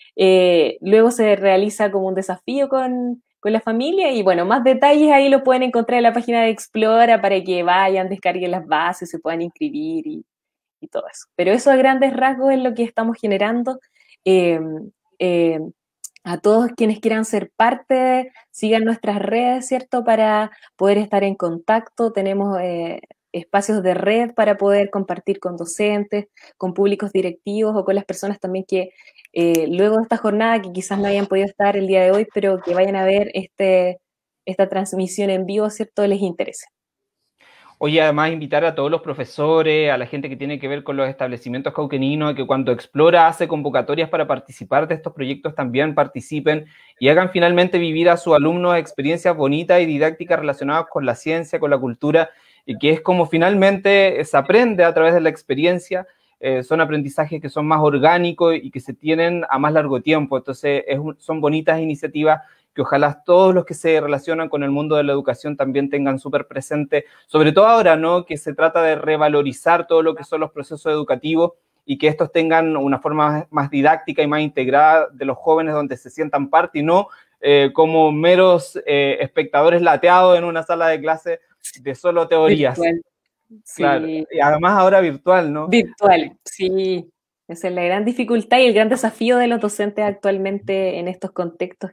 Luego se realiza como un desafío con la familia y bueno, más detalles ahí lo pueden encontrar en la página de Explora para que vayan, descarguen las bases, se puedan inscribir y todo eso. Pero eso a grandes rasgos es lo que estamos generando. Eh, eh, a todos quienes quieran ser parte, sigan nuestras redes, ¿cierto? Para poder estar en contacto. Tenemos espacios de red para poder compartir con docentes, con públicos directivos o con las personas también que luego de esta jornada, que quizás no hayan podido estar el día de hoy, pero que vayan a ver esta transmisión en vivo, ¿cierto? Les interese. Oye, además invitar a todos los profesores, a la gente que tiene que ver con los establecimientos cauqueninos, a que cuando Explora hace convocatorias para participar de estos proyectos también participen y hagan finalmente vivir a sus alumnos experiencias bonitas y didácticas relacionadas con la ciencia, con la cultura, y que es como finalmente se aprende a través de la experiencia. Son aprendizajes que son más orgánicos y que se tienen a más largo tiempo. Entonces, son bonitas iniciativas que ojalá todos los que se relacionan con el mundo de la educación también tengan súper presente, sobre todo ahora, ¿no?, que se trata de revalorizar todo lo que son los procesos educativos y que estos tengan una forma más didáctica y más integrada de los jóvenes donde se sientan parte y no como meros espectadores lateados en una sala de clase de solo teorías. Virtual. Claro, Sí. y además ahora virtual, ¿no? Virtual, sí. Esa es la gran dificultad y el gran desafío de los docentes actualmente en estos contextos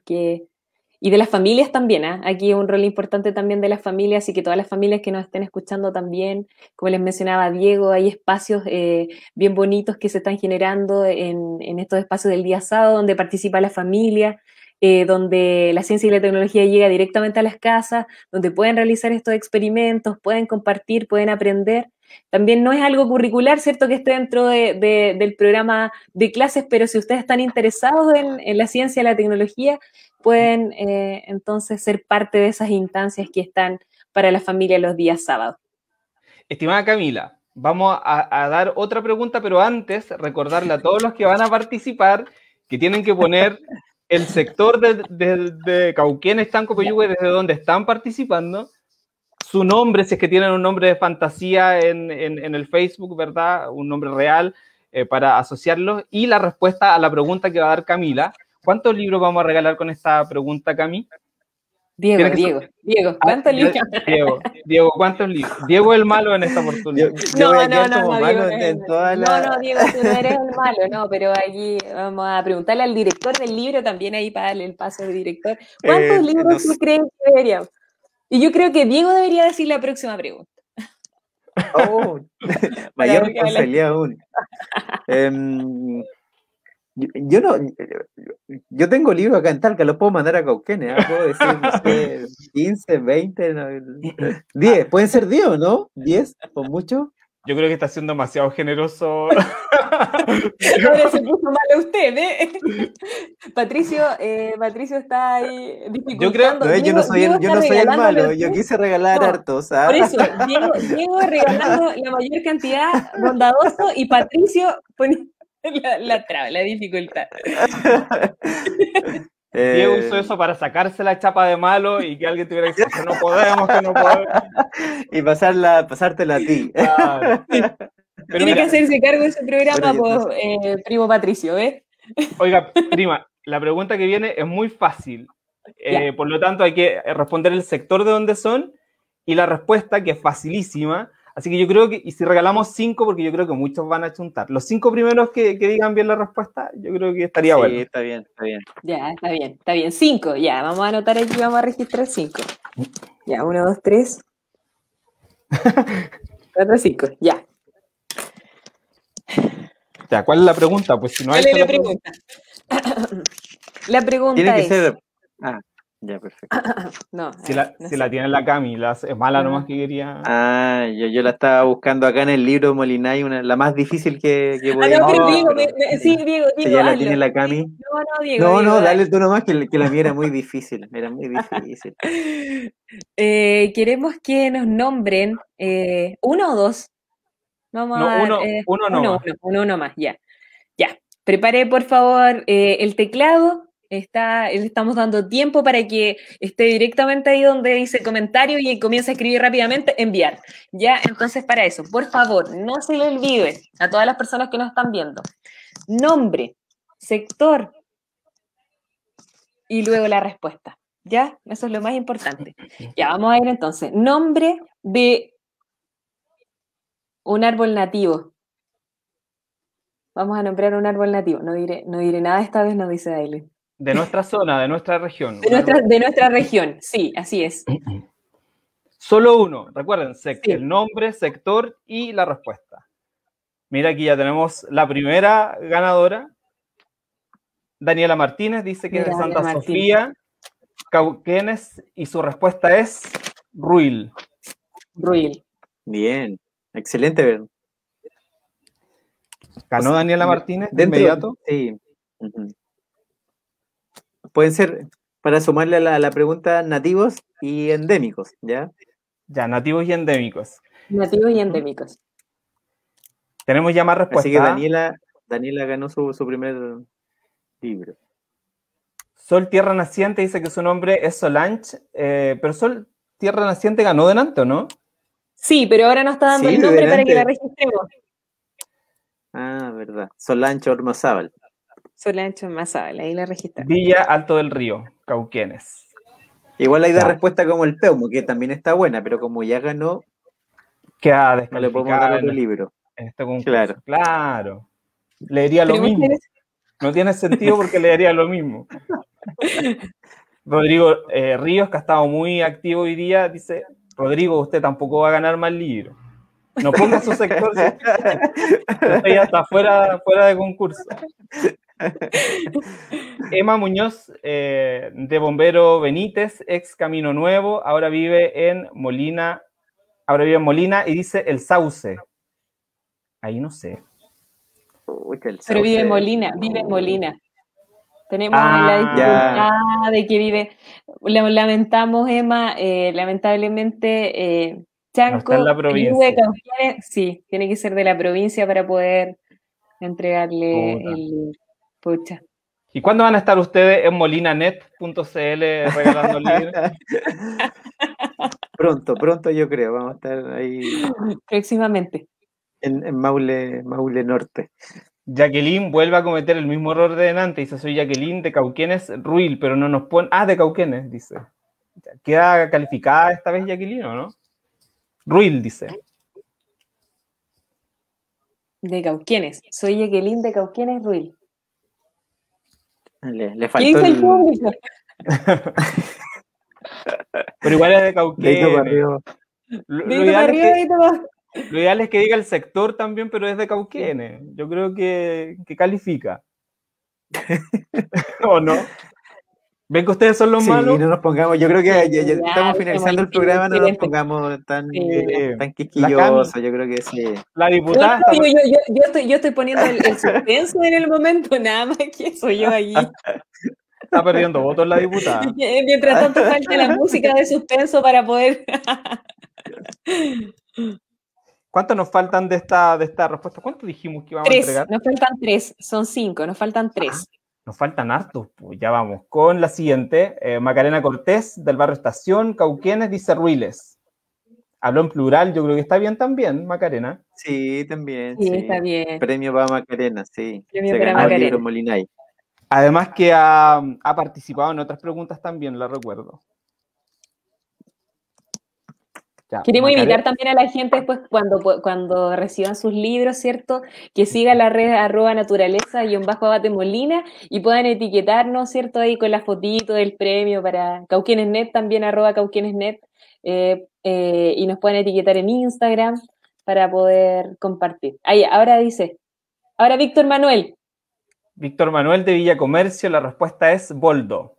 y de las familias también, ¿eh? Aquí un rol importante también de las familias y que todas las familias que nos estén escuchando también, como les mencionaba Diego, hay espacios bien bonitos que se están generando en estos espacios del día sábado donde participa la familia, donde la ciencia y la tecnología llega directamente a las casas, donde pueden realizar estos experimentos, pueden compartir, pueden aprender. También no es algo curricular, ¿cierto?, que esté dentro del programa de clases, pero si ustedes están interesados en la ciencia y la tecnología, pueden entonces ser parte de esas instancias que están para la familia los días sábados. Estimada Camila, vamos a dar otra pregunta, pero antes recordarle a todos los que van a participar que tienen que poner el sector de Cauquenes, Tanco, Peyúgue, desde donde están participando, su nombre, si es que tienen un nombre de fantasía en el Facebook, ¿verdad? Un nombre real para asociarlos, y la respuesta a la pregunta que va a dar Camila. ¿Cuántos libros vamos a regalar con esta pregunta, Cami? Diego, ¿cuántos libros? Diego, ¿cuántos libros? Diego es el malo en esta oportunidad. No, Diego, tú no eres el malo, no, pero aquí vamos a preguntarle al director del libro también ahí para darle el paso al director. ¿Cuántos libros tú crees que deberíamos? Y yo creo que Diego debería decir la próxima pregunta. Oh, mayor responsabilidad aún. Yo tengo libros acá en Talca, los puedo mandar a Cauquenes, ¿eh? Puedo decir, no sé, 15, 20, 10, pueden ser 10 o no, 10, por mucho. Yo creo que está siendo demasiado generoso. Ahora se puso malo usted, ¿eh? Patricio está ahí dificultando. Yo no soy el malo, yo quise regalar hartos. Por eso, Diego regalando la mayor cantidad, bondadoso, y Patricio pone la traba, la dificultad. Diego usó eso para sacarse la chapa de malo y que alguien tuviera que decir que no podemos. Y pasártela a ti. Claro. Tiene que hacerse cargo de ese programa, primo Patricio, ¿ves? Oiga, prima, la pregunta que viene es muy fácil. Por lo tanto, hay que responder el sector de donde son y la respuesta, que es facilísima. Así que yo creo que, y si regalamos 5, porque yo creo que muchos van a chuntar, los 5 primeros que digan bien la respuesta, yo creo que estaría bueno. Sí, está bien. Ya, está bien. 5, ya, vamos a anotar aquí, vamos a registrar 5. Ya, 1, 2, 3. 4, 5, ya. Ya, ¿cuál es la pregunta? Pues si no hay. ¿Cuál es la pregunta? La pregunta tiene que es... ser... ya, perfecto. Si la tiene la Cami, es mala nomás que quería. Yo la estaba buscando acá en el libro Molinay, la más difícil que podía. No, pero Diego, sí, Diego. Si ya la tiene la Cami. No, Diego. No, dale tú nomás, que la mía era muy difícil. Queremos que nos nombren 1 o 2. Vamos a uno más, ya. Prepare, por favor, el teclado. Le estamos dando tiempo para que esté directamente ahí donde dice comentario y comience a escribir rápidamente, enviar. Ya, entonces para eso, por favor, no se le olvide a todas las personas que nos están viendo. Nombre, sector y luego la respuesta. ¿Ya? Eso es lo más importante. Ya, vamos a ir entonces. Nombre de un árbol nativo. Vamos a nombrar un árbol nativo. No diré nada esta vez, nos dice Aileen. De nuestra zona, de nuestra región. De nuestra región, sí, así es. Solo uno, recuerden, Sí. El nombre, sector y la respuesta. Mira, aquí ya tenemos la primera ganadora. Daniela Martínez dice que es de Santa Sofía, Cauquenes, y su respuesta es Ruil. Bien, excelente. ¿Ganó Daniela Martínez de inmediato? Sí. Pueden ser, para sumarle a la pregunta, nativos y endémicos, ¿ya? Ya, nativos y endémicos. Tenemos ya más respuestas. Así que Daniela ganó su primer libro. Sol Tierra Naciente dice que su nombre es Solange, pero Sol Tierra Naciente ganó delante, ¿o no? Sí, pero ahora nos está dando el nombre para que la registremos. Verdad. Solange Ormazábal. Ahí la registramos. Villa Alto del Río, Cauquenes. Igual ahí da respuesta como el Peumo, que también está buena, pero como ya ganó, queda no le podemos dar otro libro. En este concurso. Claro. Leería lo mismo. No tiene sentido porque leería lo mismo. Rodrigo Ríos, que ha estado muy activo hoy día, dice: Rodrigo, usted tampoco va a ganar más libros. No ponga su sector. Usted ya está fuera de concurso. Emma Muñoz, de Bombero Benítez, ex Camino Nuevo, ahora vive en Molina y dice El Sauce. Ahí no sé. Pucha, el Pero vive en sauce. Molina, vive en Molina. Tenemos Ah, la dificultad ya. de que vive. Lamentamos, Emma, lamentablemente, No está en Chanco, la Club de provincia. Cauquenes, sí, tiene que ser de la provincia para poder entregarle Puta. el libro. Pucha. ¿Y cuándo van a estar ustedes en molinanet.cl regalando libros? Pronto yo creo. Vamos a estar ahí Próximamente. en Maule Norte. Jacqueline vuelve a cometer el mismo error de delante. Dice, soy Jacqueline de Cauquenes Ruil, pero no nos pone... Ah, de Cauquenes, dice. ¿Queda calificada esta vez Jacqueline o no? Ruil, dice. De Cauquenes. Soy Jacqueline de Cauquenes Ruil. Le ¿Qué faltó dice el público? Pero igual es de dedito para Cauquenes. arriba. Dedito para arriba, dedito para abajo. Lo ideal es que diga el sector también, pero es de Cauquenes. Yo creo que califica. ¿O no? ¿Ven que ustedes son los Sí, malos? no nos pongamos, yo creo que ya Ya, estamos finalizando el dejémoslo programa, no nos excelente. pongamos tan La quisquillosos, Cami, yo creo que sí. la No, diputada no, está... yo estoy poniendo el suspenso en el momento, nada más que eso, yo allí. Está perdiendo votos la diputada. Mientras tanto falta la música de suspenso para poder... ¿Cuántos nos faltan de esta respuesta? ¿Cuántos dijimos que íbamos a 3, entregar? nos faltan 3, son 5, nos faltan 3. Nos faltan hartos, pues ya vamos. Con la siguiente, Macarena Cortés, del barrio Estación, Cauquenes, dice Ruiles. Habló en plural, yo creo que está bien también, Macarena. Sí, también, Sí, sí. está bien. Premio para Macarena, sí. Premio Se para ganó el Macarena. libro Molinay. Además que ha participado en otras preguntas también, la recuerdo. Ya, Queremos Macarena. invitar también a la gente después cuando reciban sus libros, ¿cierto? Que sigan la red @naturaleza_abatemolina y puedan etiquetarnos, ¿cierto? Ahí con la fotito del premio para Cauquenesnet, también @Cauquenesnet, y nos pueden etiquetar en Instagram para poder compartir. Ahí, ahora Víctor Manuel. Víctor Manuel de Villa Comercio, la respuesta es Boldo.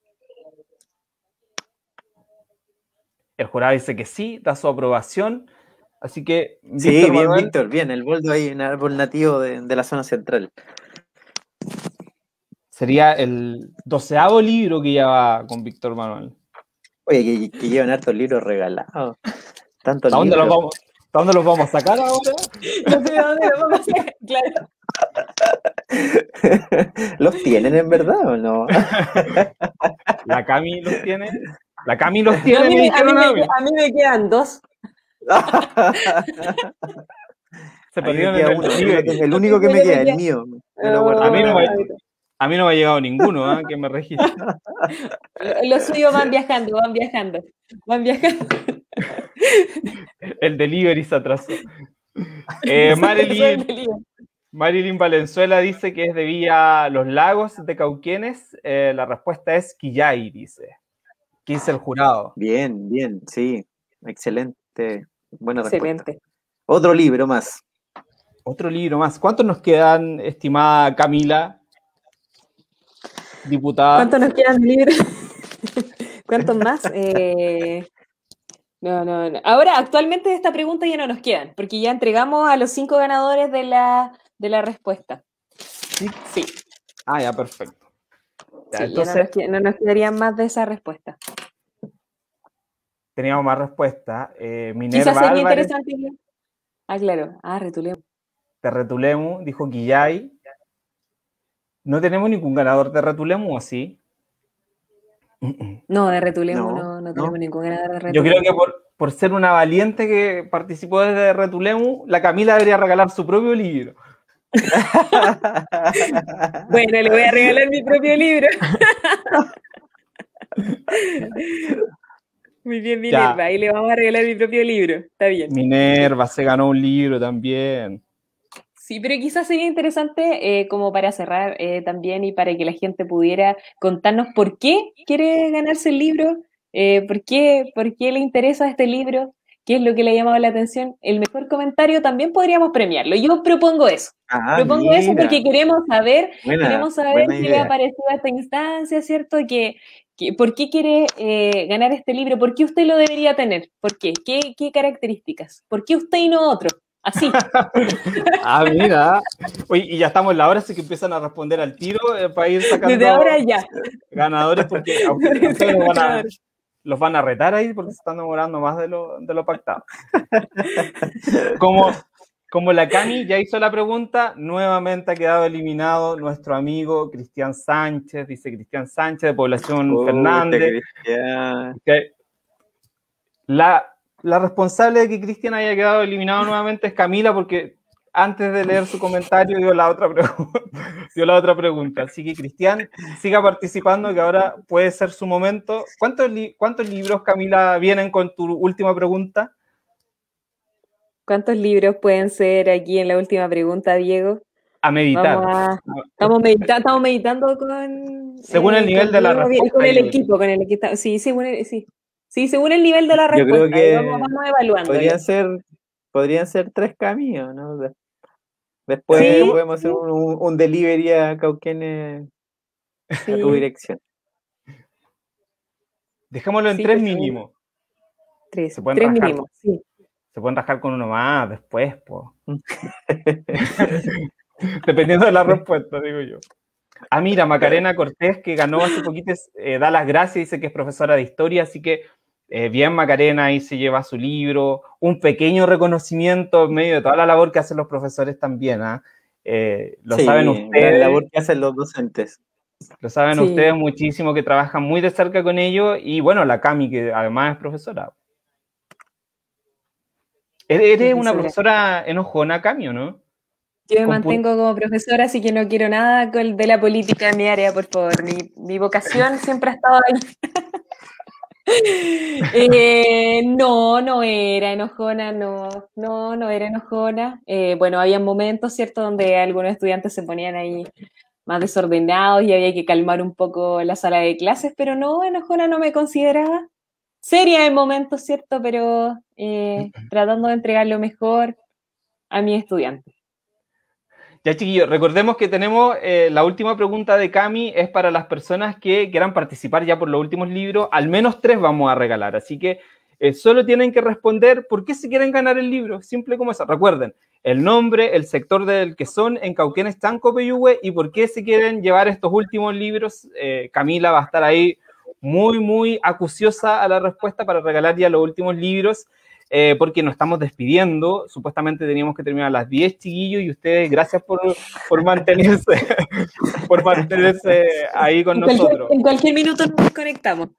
El jurado dice que sí, da su aprobación. Así que, Sí, Víctor bien, Manuel, Víctor, bien. El boldo ahí, un árbol nativo de la zona central. sería el 12º libro que lleva con Víctor Manuel. Oye, que llevan hartos libros regalados. Tantos ¿A dónde libros. los vamos a sacar ahora? No sé de dónde lo vamos a sacar, claro. ¿Los tienen en verdad o no? La Cami los tiene. La Cami los tiene. A mí me quedan 2. Se A mí me perdieron queda en uno, el yo lo Tíberi. tengo, el único que me queda, el mío. Me lo guardo A mí no para- me ha llegado ninguno, que me registre. Los suyos van viajando. El delivery se atrasó. Marilyn Valenzuela dice que es de Villa Los Lagos de Cauquenes. La respuesta es Quillay, dice. ¿Qué dice el jurado? Bien, bien, sí. Excelente. Buena respuesta. Excelente. Otro libro más. Otro libro más. ¿Cuántos nos quedan, estimada Camila, diputada? ¿Cuántos nos quedan de libros? ¿Cuántos más? No. Ahora, actualmente de esta pregunta ya no nos quedan, porque ya entregamos a los 5 ganadores de la respuesta. Sí. Ah, ya, perfecto. Ya, Sí, entonces, ya no nos quedarían más de esa respuesta. teníamos más respuestas. Minerva Quizás sería Álvarez, interesante. Ah, claro. Retulemos. de Retulemu, dijo Quillay. No tenemos ningún ganador de Retulemu, ¿o sí? No, de Retulemo No, no tenemos ningún ganador de Retulemo. Yo creo que por ser una valiente que participó desde Retulemu, la Camila debería regalar su propio libro. Bueno, le voy a regalar mi propio libro. Muy bien, Minerva. Ahí le vamos a regalar mi propio libro. Está bien. Minerva se ganó un libro también. Sí, pero quizás sería interesante como para cerrar también y para que la gente pudiera contarnos por qué quiere ganarse el libro, por qué le interesa este libro, qué es lo que le ha llamado la atención. El mejor comentario también podríamos premiarlo. Yo propongo eso. Propongo eso mira. porque queremos saber Buena qué le idea. ha parecido a esta instancia, ¿cierto? ¿Por qué quiere ganar este libro? ¿Por qué usted lo debería tener? ¿Por qué? ¿Qué características? ¿Por qué usted y no otro? Así. Mira. Oye, y ya estamos en la hora, así que empiezan a responder al tiro para ir sacando Desde ahora ya. ganadores, porque a ustedes los van a retar ahí porque se están demorando más de lo pactado. Como la Cami ya hizo la pregunta, nuevamente ha quedado eliminado nuestro amigo Cristian Sánchez, dice Cristian Sánchez de Población Fernández. Okay. La responsable de que Cristian haya quedado eliminado nuevamente es Camila, porque antes de leer su comentario dio la otra pregunta. Así que Cristian, siga participando, que ahora puede ser su momento. ¿Cuántos libros, Camila, vienen con tu última pregunta? ¿Cuántos libros pueden ser aquí en la última pregunta, Diego? A meditar. Estamos meditando con... Según el nivel de la respuesta. Con el equipo. Sí, según el nivel de la respuesta. Yo creo que vamos evaluando. Podrían ser 3 caminos, ¿no? Después podemos hacer un delivery a Cauquenes a tu dirección. Dejémoslo en 3 mínimo. 3 mínimo, sí. Se pueden rajar con uno más después, po. Dependiendo de la respuesta, digo yo. Mira, Macarena Cortés, que ganó hace poquito, da las gracias, dice que es profesora de historia, así que bien, Macarena, ahí se lleva su libro, un pequeño reconocimiento en medio de toda la labor que hacen los profesores también, saben ustedes. La labor que hacen los docentes. Lo saben ustedes muchísimo, que trabajan muy de cerca con ellos, y bueno, la Cami, que además es profesora. ¿Eres una profesora enojona, Cami, o no? Yo me mantengo como profesora, así que no quiero nada de la política en mi área, por favor. Mi vocación siempre ha estado ahí. No era enojona, no era enojona. Bueno, había momentos, ¿cierto?, donde algunos estudiantes se ponían ahí más desordenados y había que calmar un poco la sala de clases, pero no, enojona no me consideraba. Seria en momentos, ¿cierto?, pero tratando de entregar lo mejor a mis estudiantes. Ya, chiquillos, recordemos que tenemos la última pregunta de Cami, es para las personas que quieran participar ya por los últimos libros. Al menos 3 vamos a regalar, así que solo tienen que responder por qué se quieren ganar el libro, simple como eso. Recuerden, el nombre, el sector del que son, en Cauquenes, Chanco, Peyúgue, y por qué se quieren llevar estos últimos libros. Camila va a estar ahí muy, muy acuciosa a la respuesta para regalar ya los últimos libros. Porque nos estamos despidiendo, supuestamente teníamos que terminar a las 10, chiquillos, y ustedes, gracias por mantenerse ahí con nosotros. En cualquier minuto nos conectamos.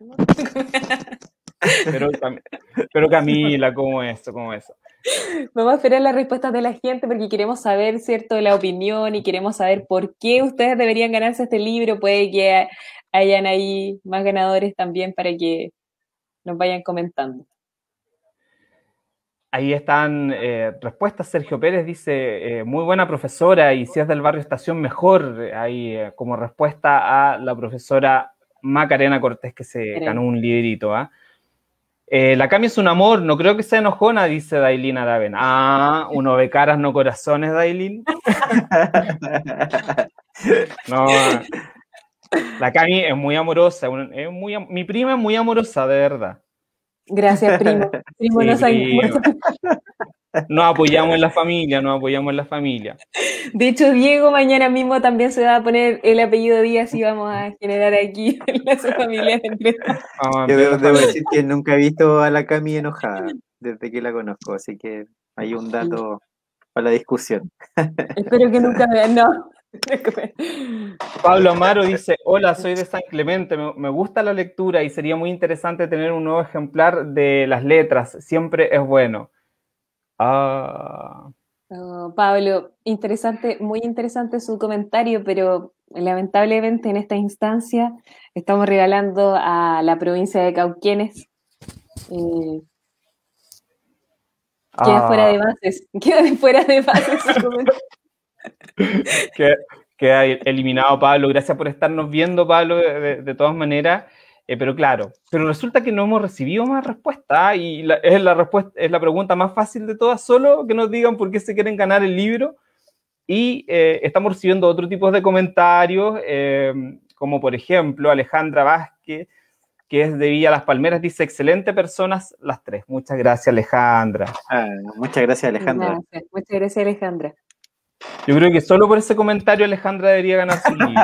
Pero Camila, ¿cómo eso? Vamos a esperar las respuestas de la gente porque queremos saber, ¿cierto?, la opinión, y queremos saber por qué ustedes deberían ganarse este libro. Puede que hayan ahí más ganadores también para que nos vayan comentando. Ahí están respuestas. Sergio Pérez dice, muy buena profesora, y si es del barrio Estación, mejor. Ahí como respuesta a la profesora Macarena Cortés, que se ganó un librito. La Cami es un amor, no creo que sea enojona, dice Dailin Araben. Uno ve caras, no corazones, Dailin. No, la Cami es muy amorosa, mi prima es muy amorosa, de verdad. Gracias, primo. Primo, sí, nos apoyamos en la familia, De hecho, Diego mañana mismo también se va a poner el apellido Díaz y vamos a generar aquí la familia. Yo debo decir que nunca he visto a la Cami enojada desde que la conozco, así que hay un dato para la discusión. Espero que nunca vean, no. Pablo Amaro dice, hola, soy de San Clemente, me gusta la lectura y sería muy interesante tener un nuevo ejemplar de las letras, siempre es bueno. Pablo, muy interesante su comentario, pero lamentablemente en esta instancia estamos regalando a la provincia de Cauquenes. Queda fuera de bases su comentario. Queda eliminado, Pablo. Gracias por estarnos viendo, Pablo, de todas maneras. Pero claro, resulta que no hemos recibido más respuestas, y es la pregunta más fácil de todas. Solo que nos digan por qué se quieren ganar el libro. Y estamos recibiendo otro tipo de comentarios, como por ejemplo Alejandra Vázquez, que es de Villa Las Palmeras, dice, excelente personas las tres. Muchas gracias, Alejandra. Muchas gracias, Alejandra. Muchas gracias, Alejandra. Yo creo que solo por ese comentario Alejandra debería ganar su libro.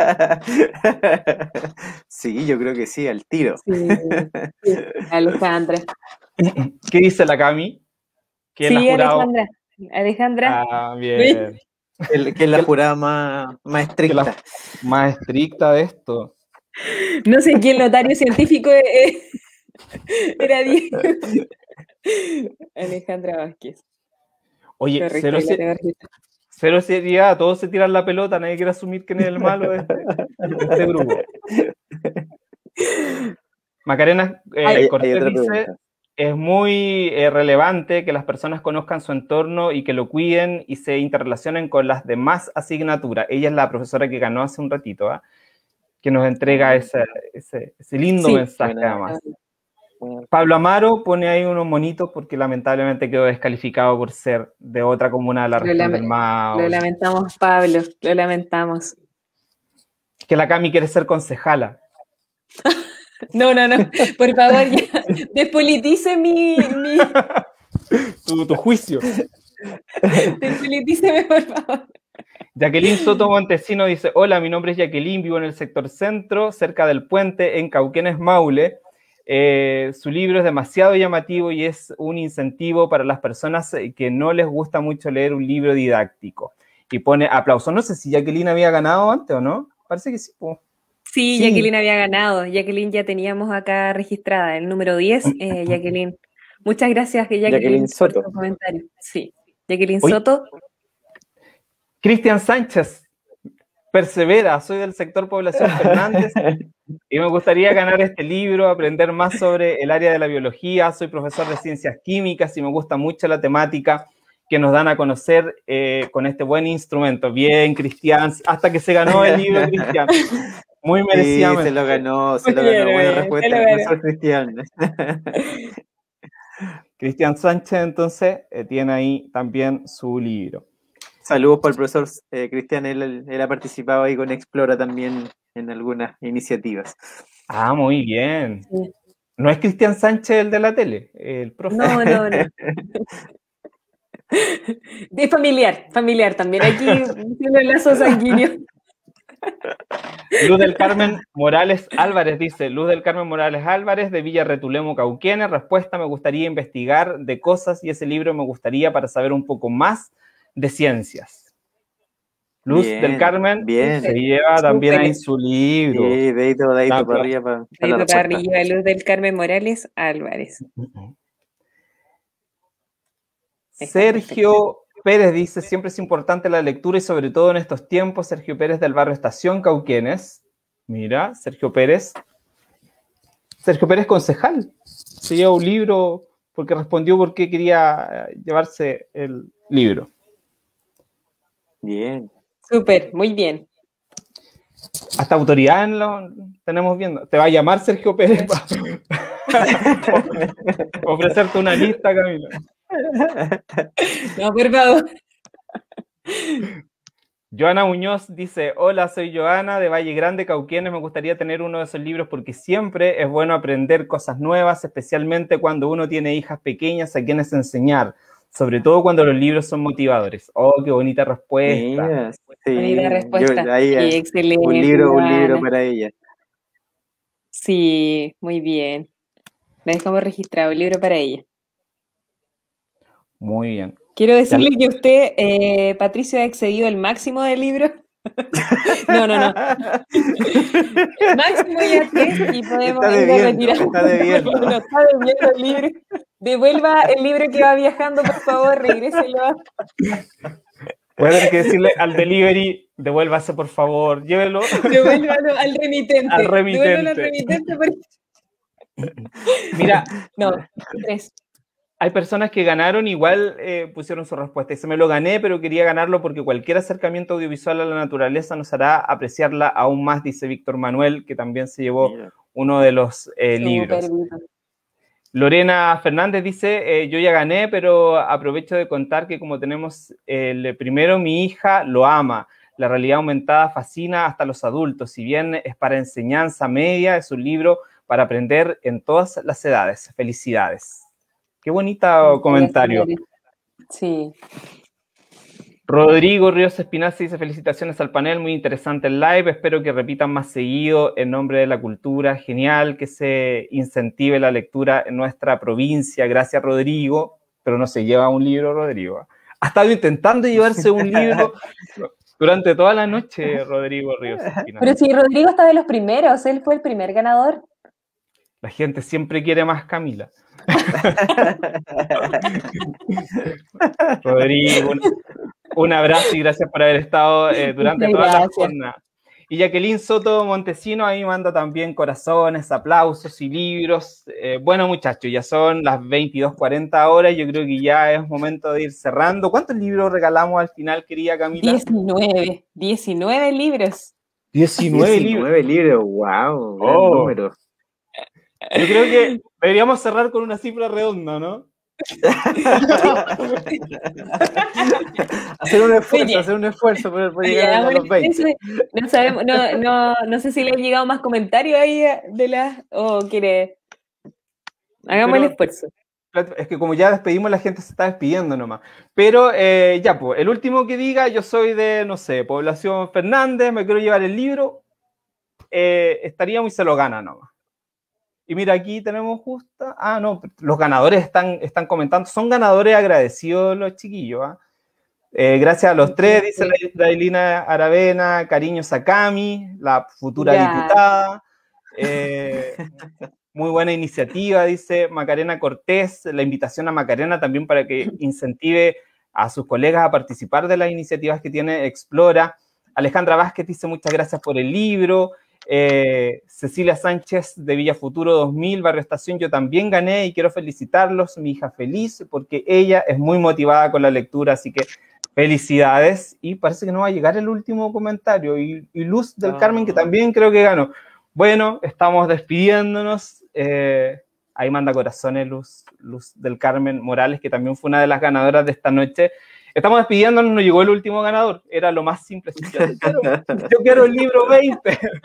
Sí, yo creo que sí, al tiro. Sí, Alejandra. ¿Qué dice la Cami? Sí, Alejandra. Ah, bien. Que es la jurada más estricta. Más estricta de esto. No sé quién notario científico era Diego. Alejandra Vázquez. Oye, cero seriedad, todos se tiran la pelota, nadie quiere asumir quién es el malo de este grupo. Macarena Cortés dice, es muy relevante que las personas conozcan su entorno y que lo cuiden y se interrelacionen con las demás asignaturas. Ella es la profesora que ganó hace un ratito, que nos entrega ese lindo mensaje además. Pablo Amaro pone ahí unos monitos porque lamentablemente quedó descalificado por ser de otra comuna de la región del Maule. Lo lamentamos, Pablo, lo lamentamos. Que la Cami quiere ser concejala. No, por favor, ya, despolitice tu juicio. Despolitíceme, por favor. Jacqueline Soto Montesino dice, hola, mi nombre es Jacqueline, vivo en el sector centro, cerca del puente, en Cauquenes, Maule. Su libro es demasiado llamativo y es un incentivo para las personas que no les gusta mucho leer un libro didáctico. Y pone aplausos. No sé si Jacqueline había ganado antes o no. Parece que sí. Sí, Jacqueline había ganado. Jacqueline ya teníamos acá registrada, el número 10, Jacqueline. Muchas gracias, Jacqueline Soto. por tu comentario. Sí, Jacqueline Soto. Cristian Sánchez. Persevera, soy del sector Población Fernández y me gustaría ganar este libro, aprender más sobre el área de la biología. Soy profesor de ciencias químicas y me gusta mucho la temática que nos dan a conocer con este buen instrumento. Bien, Cristian, hasta que se ganó el libro, Cristian. Muy merecidamente. Sí, se lo ganó. Buena respuesta, profesor Cristian. Cristian Sánchez, entonces, tiene ahí también su libro. Saludos para el profesor Cristian, él ha participado ahí con Explora también en algunas iniciativas. Ah, muy bien. Sí. ¿No es Cristian Sánchez el de la tele? El profe. No. De familiar también. Aquí tiene el lazo sanguíneo. Luz del Carmen Morales Álvarez dice, Luz del Carmen Morales Álvarez de Villa Retulemo, Cauquenes. Respuesta, me gustaría investigar de cosas y ese libro me gustaría para saber un poco más de ciencias. Luz del Carmen se lleva también ahí su libro. Sí, dedito para arriba. Dedito para arriba, Luz del Carmen Morales Álvarez. Sergio Pérez dice, siempre es importante la lectura y sobre todo en estos tiempos. Sergio Pérez del barrio Estación, Cauquenes. Mira, Sergio Pérez concejal. Se lleva un libro porque respondió por qué quería llevarse el libro. Bien. Súper, muy bien. Hasta autoridad lo tenemos viendo. Te va a llamar Sergio Pérez para ofrecerte una lista, Camila. No, por favor. Joana Muñoz dice, hola, soy Joana de Valle Grande, Cauquenes, me gustaría tener uno de esos libros porque siempre es bueno aprender cosas nuevas, especialmente cuando uno tiene hijas pequeñas a quienes enseñar, sobre todo cuando los libros son motivadores. Oh, qué bonita respuesta. Sí, bonita respuesta. Sí, excelente. Un libro para ella. Sí, muy bien. La dejamos registrado, un libro para ella. Muy bien. Quiero decirle que usted, Patricio, ha excedido el máximo del libro. No. El máximo ya 3 y podemos ir a retirar. Está debiendo. No, está debiendo el libro. Devuelva el libro que va viajando, por favor, regréselo. Voy a tener que decirle al delivery, devuélvase, por favor, llévelo. Devuélvalo al remitente. Al remitente. Devuélvalo al remitente. Mira, 3. Hay personas que ganaron, igual pusieron su respuesta. Y se me lo gané, pero quería ganarlo porque cualquier acercamiento audiovisual a la naturaleza nos hará apreciarla aún más, dice Víctor Manuel, que también se llevó uno de los libros. Lorena Fernández dice, yo ya gané, pero aprovecho de contar que como tenemos el primero, mi hija lo ama. La realidad aumentada fascina hasta los adultos. Si bien es para enseñanza media, es un libro para aprender en todas las edades. Felicidades. Qué bonito comentario. Sí. Rodrigo Ríos Espinaza dice, felicitaciones al panel, muy interesante el live, espero que repitan más seguido en nombre de la cultura, genial que se incentive la lectura en nuestra provincia, gracias Rodrigo, pero no se lleva un libro Rodrigo. Ha estado intentando llevarse un libro durante toda la noche Rodrigo Ríos Espinaza. Pero si Rodrigo está de los primeros, él fue el primer ganador. La gente siempre quiere más, Camila. Rodrigo, un abrazo y gracias por haber estado durante toda la jornada. Y Jacqueline Soto Montesino ahí manda también corazones, aplausos y libros. Bueno, muchachos, ya son las 22:40 horas. Yo creo que ya es momento de ir cerrando. ¿Cuántos libros regalamos al final, querida Camila? 19 libros. 19 libros, wow, gran número. Yo creo que deberíamos cerrar con una cifra redonda, ¿no? hacer un esfuerzo por llegar a los 20. No sabemos, no sé si le han llegado más comentarios ahí de las, o quiere. Hagamos el esfuerzo. Es que como ya despedimos, la gente se está despidiendo nomás. Pero ya, pues, el último que diga, yo soy de, no sé, Población Fernández, me quiero llevar el libro, estaríamos y se lo gana nomás. Y mira, aquí tenemos justo... Ah, no, los ganadores están comentando. Son ganadores agradecidos los chiquillos. Gracias a los tres, dice la Elina Aravena, cariño Sakami, la futura diputada. Muy buena iniciativa, dice Macarena Cortés. La invitación a Macarena también para que incentive a sus colegas a participar de las iniciativas que tiene Explora. Alejandra Vázquez dice muchas gracias por el libro. Cecilia Sánchez de Villa Futuro 2000, Barrio Estación, yo también gané y quiero felicitarlos, mi hija feliz porque ella es muy motivada con la lectura, así que felicidades. Y parece que no va a llegar el último comentario y Luz del Carmen, que también creo que ganó. Bueno, estamos despidiéndonos, ahí manda corazones Luz del Carmen Morales, que también fue una de las ganadoras de esta noche. Estamos despidiéndonos, no llegó el último ganador, era lo más simple. Yo quiero el libro 20.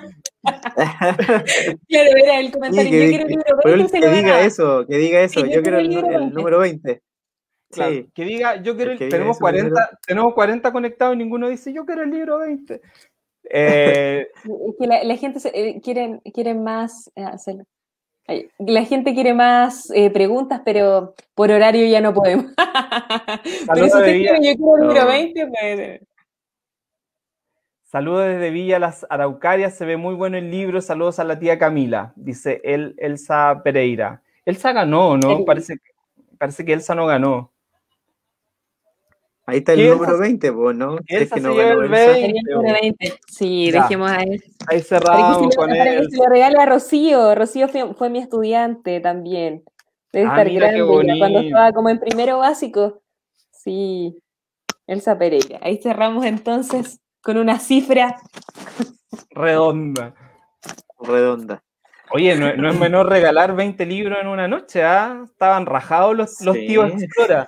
Claro, era el comentario, yo quiero el libro 20. Que diga eso, yo quiero el número 20. Claro, sí. Que diga, yo quiero tenemos 40 conectados y ninguno dice, yo quiero el libro 20. Es que la gente quiere más hacerlo. La gente quiere más preguntas, pero por horario ya no podemos. Pero si usted quiere, yo quiero el número 20, pues... Saludos desde Villa Las Araucarias, se ve muy bueno el libro, saludos a la tía Camila, dice Elsa Pereira. Elsa ganó, ¿no? Sí. Parece que Elsa no ganó. Ahí está el número 20, pues, ¿no? Es que no ganó el 20. Sí, ya. Dejemos ahí. Ahí cerramos con él. Para que se lo regale a Rocío. Rocío fue mi estudiante también. Debe estar grande cuando estaba como en primero básico. Sí, Elsa Pereira. Ahí cerramos entonces con una cifra redonda. Oye, no es menor regalar 20 libros en una noche, ¿ah? Estaban rajados los tíos Explora.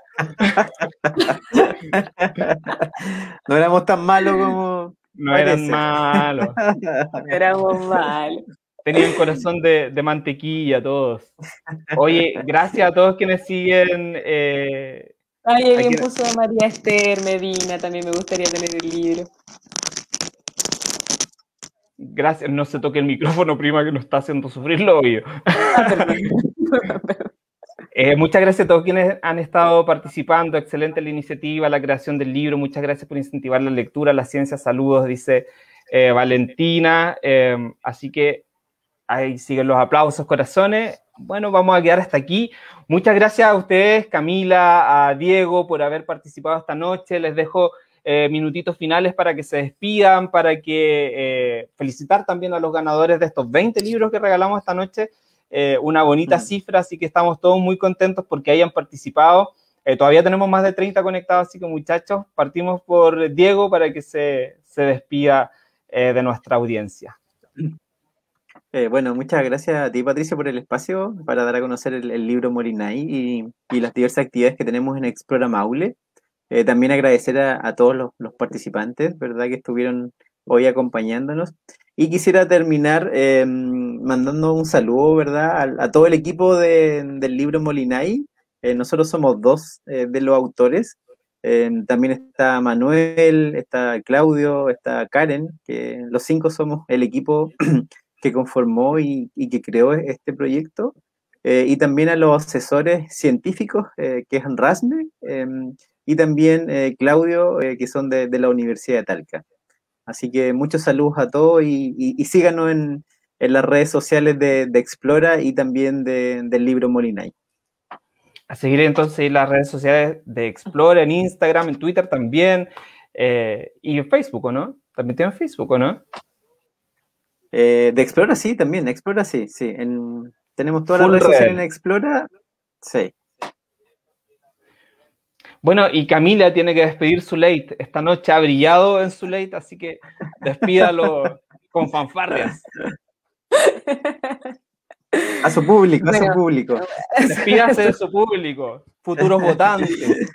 No éramos tan malos como... No eran malos. Éramos malos. Tenían corazón de mantequilla todos. Oye, gracias a todos quienes siguen... Ay, bien puso María Esther Medina, también me gustaría tener el libro. Gracias, no se toque el micrófono, prima, que nos está haciendo sufrir lo oído. Muchas gracias a todos quienes han estado participando. Excelente la iniciativa, la creación del libro. Muchas gracias por incentivar la lectura, la ciencia. Saludos, dice Valentina. Así que ahí siguen los aplausos, corazones. Bueno, vamos a quedar hasta aquí. Muchas gracias a ustedes, Camila, a Diego, por haber participado esta noche. Les dejo minutitos finales para que se despidan, para que felicitar también a los ganadores de estos 20 libros que regalamos esta noche. Una bonita cifra, así que estamos todos muy contentos porque hayan participado. Todavía tenemos más de 30 conectados, así que muchachos, partimos por Diego para que se despida de nuestra audiencia. Bueno, muchas gracias a ti, Patricia, por el espacio para dar a conocer el libro Molinay y las diversas actividades que tenemos en Explora Maule. También agradecer a todos los participantes, ¿verdad?, que estuvieron hoy acompañándonos. Y quisiera terminar mandando un saludo, ¿verdad?, a todo el equipo del libro Molinay. Nosotros somos dos de los autores. También está Manuel, está Claudio, está Karen, que los cinco somos el equipo que conformó y que creó este proyecto. Y también a los asesores científicos, que es Rasme, y también Claudio, que son de la Universidad de Talca. Así que muchos saludos a todos y síganos en las redes sociales de Explora y también del libro Molinay. A seguir entonces las redes sociales de Explora, en Instagram, en Twitter también, y en Facebook, ¿o no? También tienen Facebook, ¿o no? De Explora sí, también, Explora sí, sí. Tenemos todas las Full redes sociales red. en Explora, sí. Bueno, y Camila tiene que despedir su late. Esta noche ha brillado en su late, así que despídalo con fanfarrias. A su público, a su Bueno, público. Despídase de su público, futuros votantes.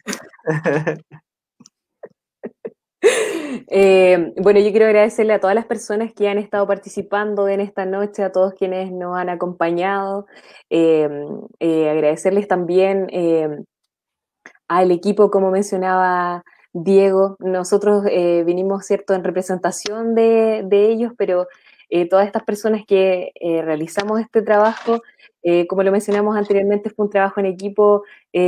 Bueno, yo quiero agradecerle a todas las personas que han estado participando en esta noche, a todos quienes nos han acompañado, agradecerles también al equipo, como mencionaba Diego. Nosotros vinimos, ¿cierto?, en representación de ellos, pero todas estas personas que realizamos este trabajo, como lo mencionamos anteriormente, fue un trabajo en equipo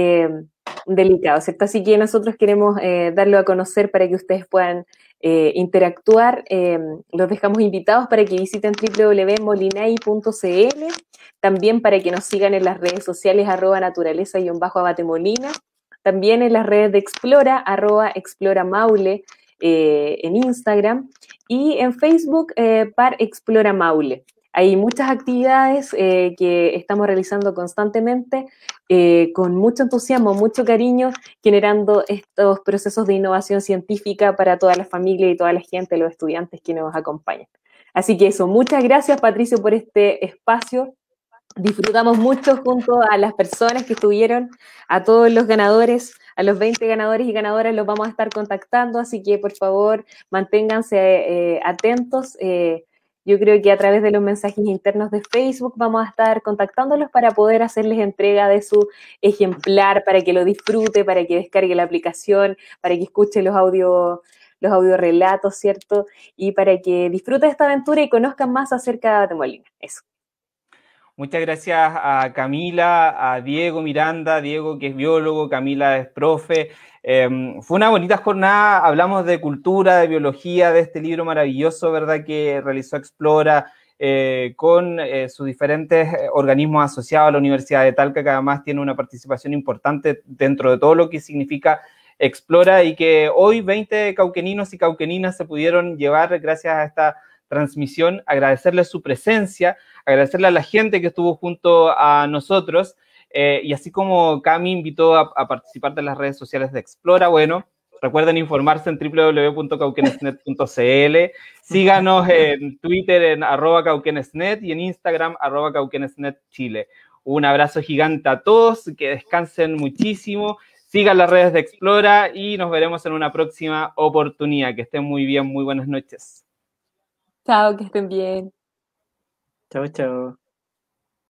delicado, ¿cierto? Así que nosotros queremos darlo a conocer para que ustedes puedan interactuar. Los dejamos invitados para que visiten www.molinay.cl, también para que nos sigan en las redes sociales @naturaleza_abatemolina, también en las redes de Explora, @exploramaule en Instagram, y en Facebook par Explora Maule. Hay muchas actividades que estamos realizando constantemente con mucho entusiasmo, mucho cariño, generando estos procesos de innovación científica para toda la familia y toda la gente, los estudiantes que nos acompañan. Así que eso, muchas gracias, Patricio, por este espacio. Disfrutamos mucho junto a las personas que estuvieron, a todos los ganadores, a los 20 ganadores y ganadoras los vamos a estar contactando, así que por favor manténganse atentos. Yo creo que a través de los mensajes internos de Facebook vamos a estar contactándolos para poder hacerles entrega de su ejemplar, para que lo disfrute, para que descargue la aplicación, para que escuche los audiorelatos, ¿cierto? Y para que disfrute esta aventura y conozcan más acerca de Molina. Eso. Muchas gracias a Camila, a Diego Miranda, Diego que es biólogo, Camila es profe. Fue una bonita jornada, hablamos de cultura, de biología, de este libro maravilloso, ¿verdad?, que realizó Explora con sus diferentes organismos asociados a la Universidad de Talca, que además tiene una participación importante dentro de todo lo que significa Explora, y que hoy 20 cauqueninos y cauqueninas se pudieron llevar gracias a esta transmisión. Agradecerles su presencia, agradecerle a la gente que estuvo junto a nosotros, y así como Cami invitó a participar de las redes sociales de Explora, bueno, recuerden informarse en www.cauquenesnet.cl, síganos en Twitter en @cauquenesnet y en Instagram @cauquenesnetchile. Un abrazo gigante a todos, que descansen muchísimo, sigan las redes de Explora y nos veremos en una próxima oportunidad. Que estén muy bien, muy buenas noches. Chao, que estén bien. Chao, chao.